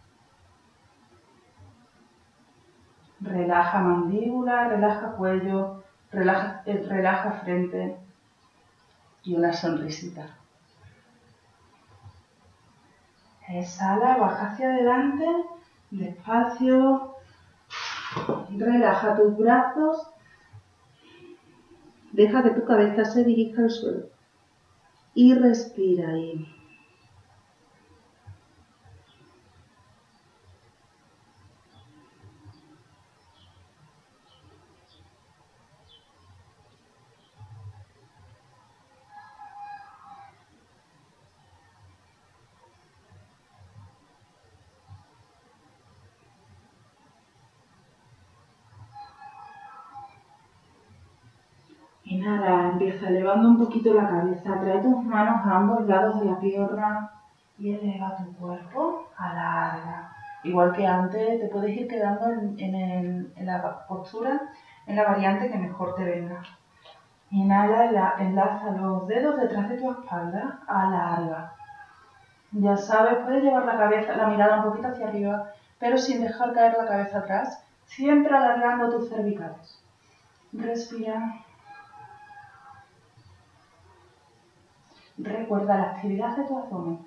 Relaja mandíbula, relaja cuello, relaja, eh, relaja frente y una sonrisita. Exhala, baja hacia adelante, despacio. Relaja tus brazos. Deja que tu cabeza se dirija al suelo. Y respira ahí. Inhala, empieza elevando un poquito la cabeza, trae tus manos a ambos lados de la pierna y eleva tu cuerpo, alarga. Igual que antes, te puedes ir quedando en, en, el, en la postura, en la variante que mejor te venga. Inhala, enlaza los dedos detrás de tu espalda, alarga. Ya sabes, puedes llevar la cabeza, la mirada un poquito hacia arriba, pero sin dejar caer la cabeza atrás, siempre alargando tus cervicales. Respira. Recuerda la actividad de tu abdomen.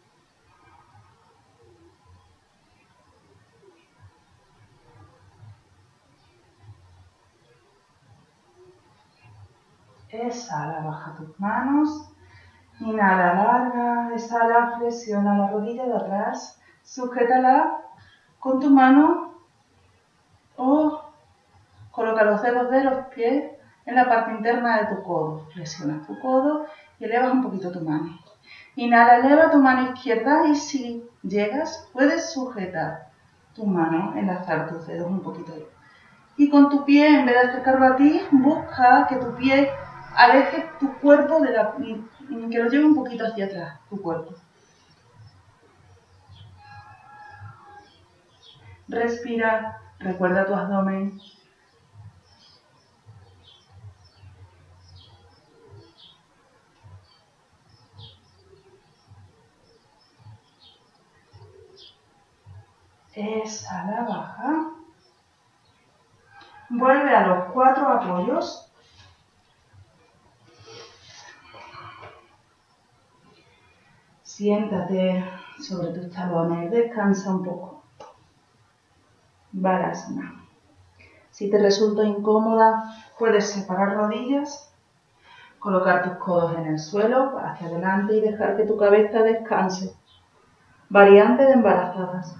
Exhala, baja tus manos. Inhala, larga. Exhala, flexiona la rodilla de atrás. Sujétala con tu mano o coloca los dedos de los pies en la parte interna de tu codo. Flexionas tu codo y elevas un poquito tu mano. Inhala, eleva tu mano izquierda y si llegas, puedes sujetar tu mano, enlazar tus dedos un poquito ahí. Y con tu pie, en vez de acercarlo a ti, busca que tu pie aleje tu cuerpo, de la, que lo lleve un poquito hacia atrás, tu cuerpo. Respira, recuerda tu abdomen. Exhala, baja. Vuelve a los cuatro apoyos. Siéntate sobre tus talones, descansa un poco. Balasana. Si te resulta incómoda, puedes separar rodillas, colocar tus codos en el suelo hacia adelante y dejar que tu cabeza descanse. Variante de embarazadas.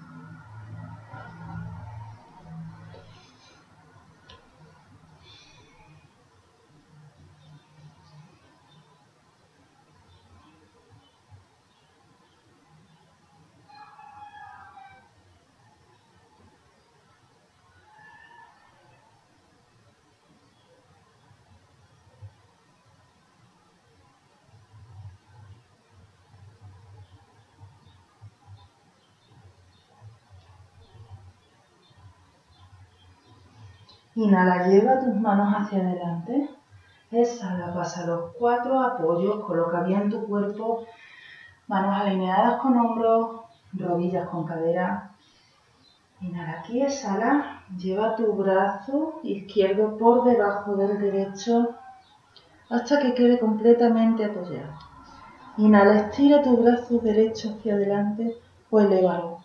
Inhala, lleva tus manos hacia adelante. Exhala, pasa los cuatro apoyos, coloca bien tu cuerpo, manos alineadas con hombros, rodillas con cadera. Inhala aquí, exhala, lleva tu brazo izquierdo por debajo del derecho hasta que quede completamente apoyado. Inhala, estira tu brazo derecho hacia adelante o elévalo.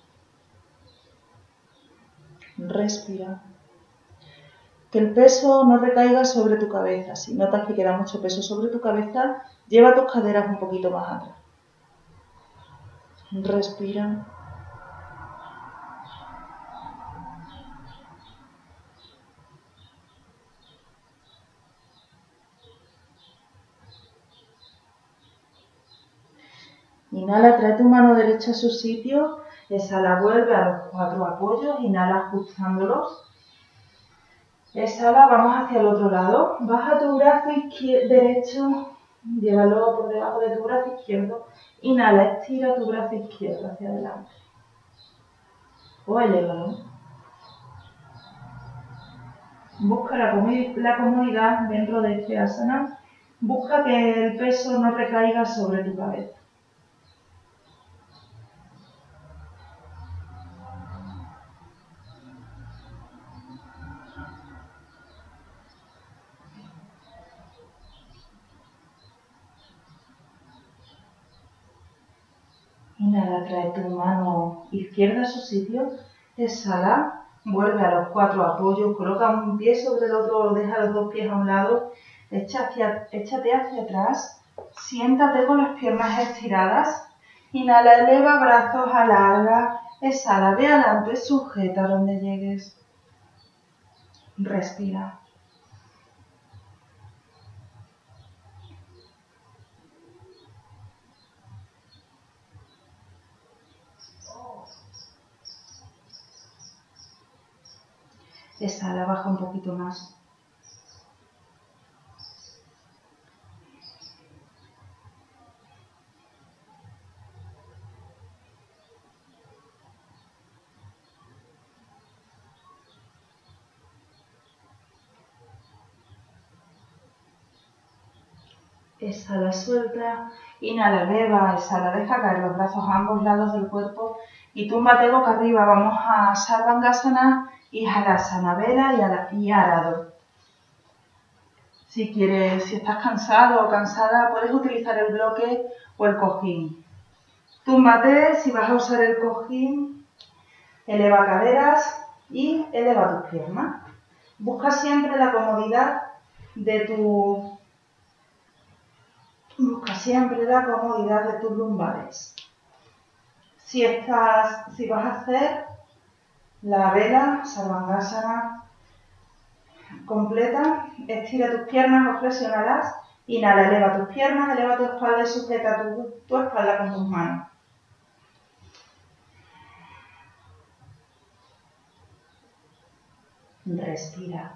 Respira. Que el peso no recaiga sobre tu cabeza. Si notas que queda mucho peso sobre tu cabeza, lleva tus caderas un poquito más atrás. Respira. Inhala, trae tu mano derecha a su sitio. Exhala, vuelve a los cuatro apoyos. Inhala, ajustándolos. Exhala, vamos hacia el otro lado. Baja tu brazo derecho, llévalo por debajo de tu brazo izquierdo. Inhala, estira tu brazo izquierdo hacia adelante. O elévalo. Busca la, la comodidad dentro de este asana. Busca que el peso no recaiga sobre tu cabeza. Inhala, trae tu mano izquierda a su sitio. Exhala, vuelve a los cuatro apoyos. Coloca un pie sobre el otro, deja los dos pies a un lado. Echa hacia, échate hacia atrás. Siéntate con las piernas estiradas. Inhala, eleva brazos, alarga. Exhala, ve adelante, sujeta donde llegues. Respira. Exhala, baja un poquito más. Exhala, suelta. Inhala, eleva. Exhala, deja caer los brazos a ambos lados del cuerpo. Y túmbate boca arriba. Vamos a Sarvangasana y Halasana, vela y arado. Si quieres, si estás cansado o cansada, puedes utilizar el bloque o el cojín. Túmbate, si vas a usar el cojín, eleva caderas y eleva tus piernas. Busca siempre la comodidad de tu... Busca siempre la comodidad de tus lumbares. Si estás, si vas a hacer la vela, Sarvangasana completa, estira tus piernas o flexionalas. Inhala, eleva tus piernas, eleva tu espalda y sujeta tu, tu espalda con tus manos. Respira.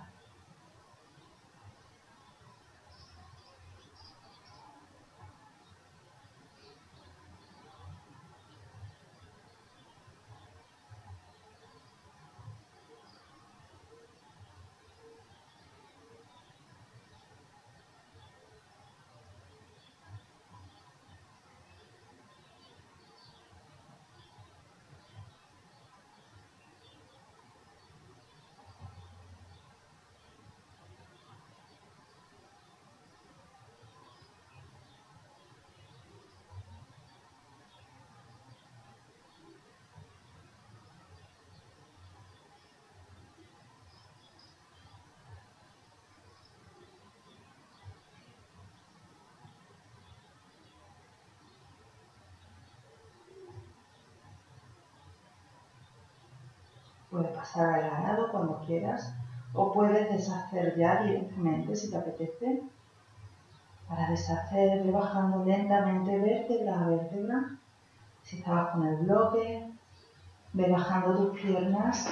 Puedes pasar al lado cuando quieras o puedes deshacer ya directamente si te apetece. Para deshacer, ve bajando lentamente vértebra a vértebra. Si estabas con el bloque, ve bajando tus piernas.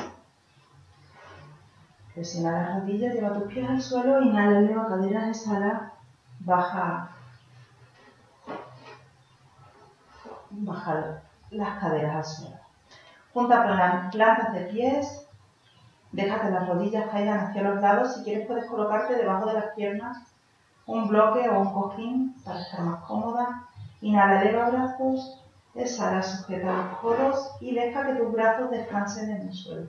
Presiona las rodillas, lleva tus pies al suelo, inhala, eleva caderas, exhala, baja, baja las caderas al suelo. Junta plantas de pies, deja que las rodillas caigan hacia los lados. Si quieres puedes colocarte debajo de las piernas un bloque o un cojín para estar más cómoda. Inhala, eleva brazos, exhala, sujeta los codos y deja que tus brazos descansen en el suelo.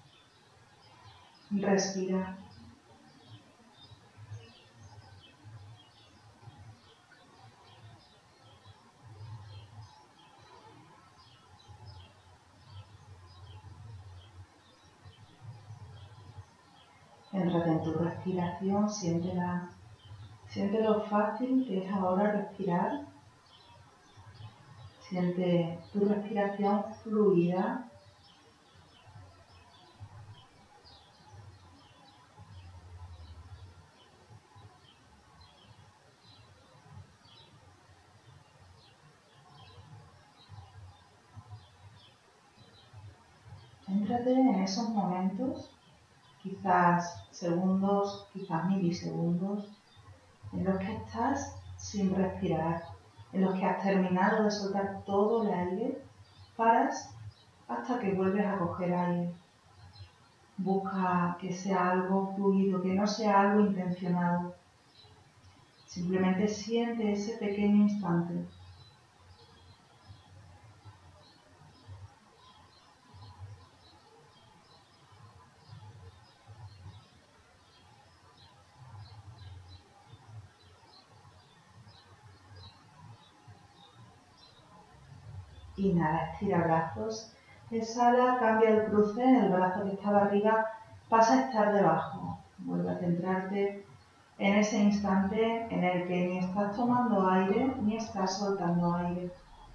Respira. Céntrate en tu respiración, siéntela, siente lo fácil que es ahora respirar. Siente tu respiración fluida. Céntrate en esos momentos, quizás segundos, quizás milisegundos, en los que estás sin respirar, en los que has terminado de soltar todo el aire, paras hasta que vuelves a coger aire. Busca que sea algo fluido, que no sea algo intencionado. Simplemente siente ese pequeño instante. Inhala, estira brazos. Exhala, cambia el cruce, el brazo que estaba arriba pasa a estar debajo. Vuelve a centrarte en ese instante en el que ni estás tomando aire ni estás soltando aire.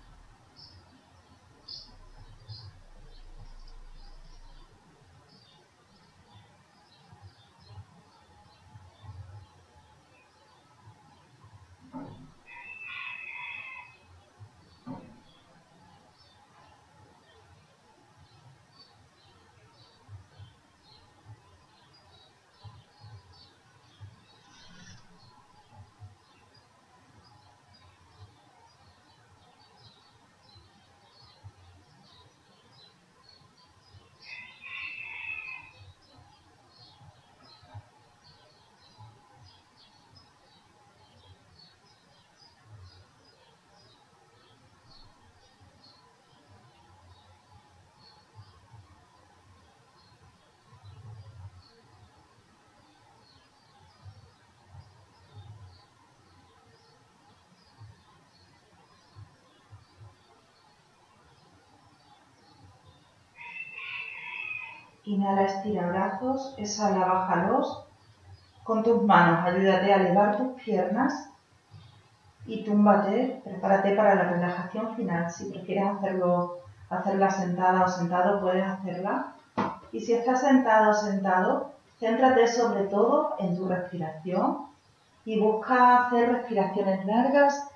Inhala, estira brazos, exhala, bájalos. Con tus manos ayúdate a elevar tus piernas y túmbate, prepárate para la relajación final. Si prefieres hacerlo, hacerla sentada o sentado, puedes hacerla. Y si estás sentada o sentado, céntrate sobre todo en tu respiración y busca hacer respiraciones largas,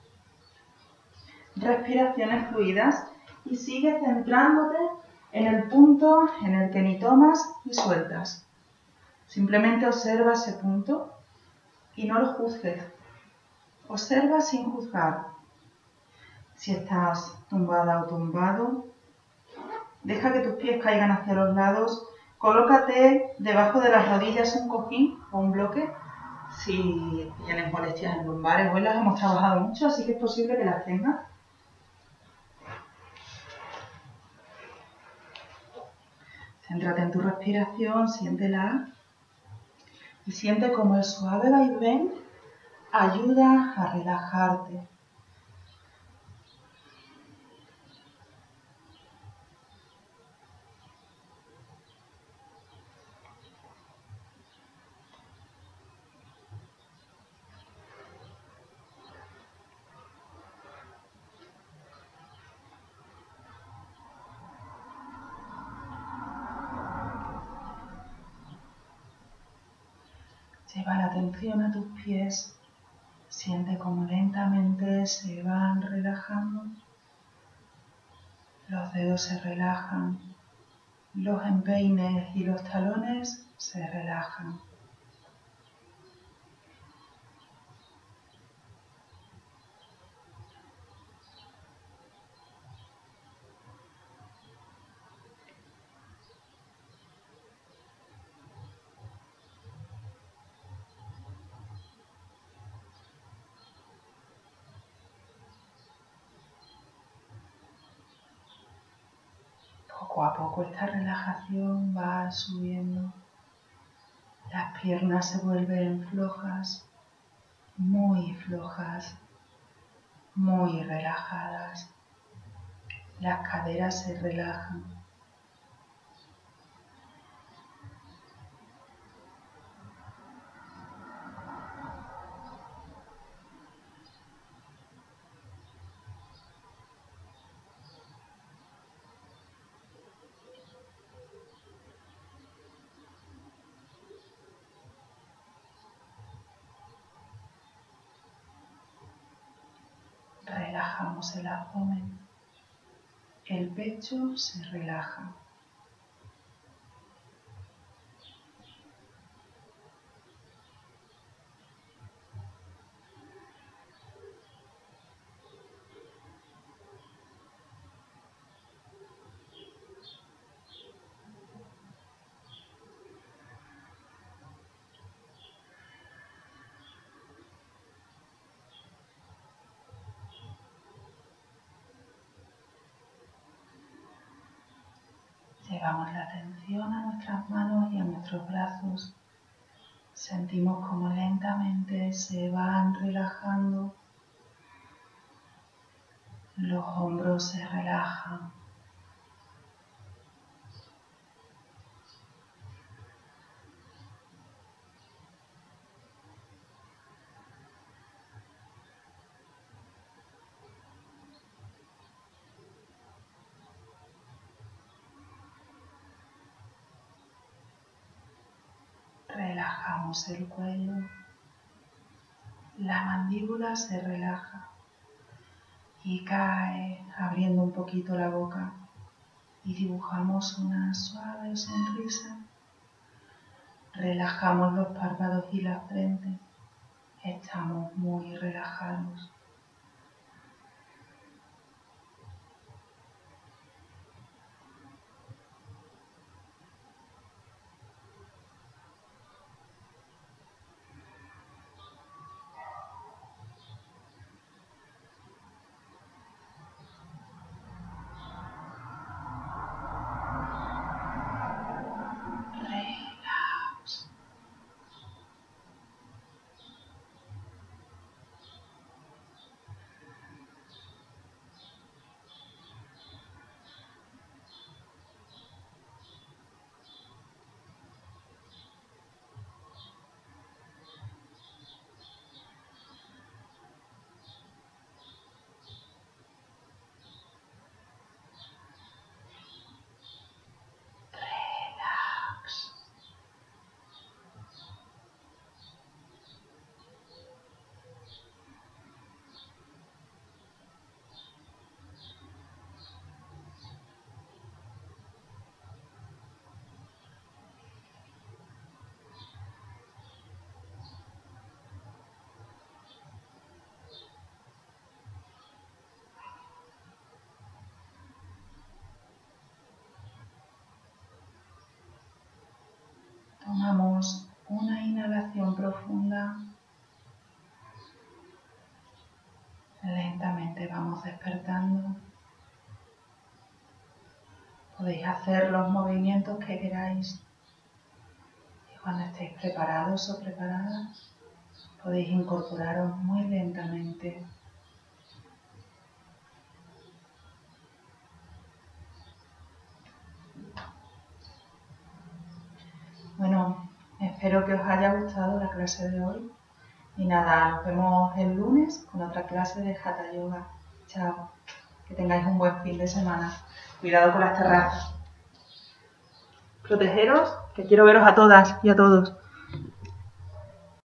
respiraciones fluidas y sigue centrándote en el punto en el que ni tomas ni sueltas. Simplemente observa ese punto y no lo juzgues. Observa sin juzgar. Si estás tumbada o tumbado, deja que tus pies caigan hacia los lados. Colócate debajo de las rodillas un cojín o un bloque. Si tienes molestias en lumbares, hoy las hemos trabajado mucho, así que es posible que las tengas. Céntrate en tu respiración, siéntela y siente como el suave vaivén ayuda a relajarte. Lleva la atención a tus pies. Siente cómo lentamente se van relajando. Los dedos se relajan. Los empeines y los talones se relajan. Poco a poco esta relajación va subiendo. Las piernas se vuelven flojas, muy flojas, muy relajadas. Las caderas se relajan. Relajamos el abdomen. El pecho se relaja. Llevamos la atención a nuestras manos y a nuestros brazos. Sentimos como lentamente se van relajando. Los hombros se relajan. Relajamos el cuello. La mandíbula se relaja y cae abriendo un poquito la boca y dibujamos una suave sonrisa. Relajamos los párpados y la frente. Estamos muy relajados. Tomamos una inhalación profunda. Lentamente vamos despertando. Podéis hacer los movimientos que queráis. Y cuando estéis preparados o preparadas, podéis incorporaros muy lentamente. Bueno, espero que os haya gustado la clase de hoy. Y nada, nos vemos el lunes con otra clase de Hatha Yoga. Chao. Que tengáis un buen fin de semana. Cuidado con las terrazas. Protegeros, que quiero veros a todas y a todos.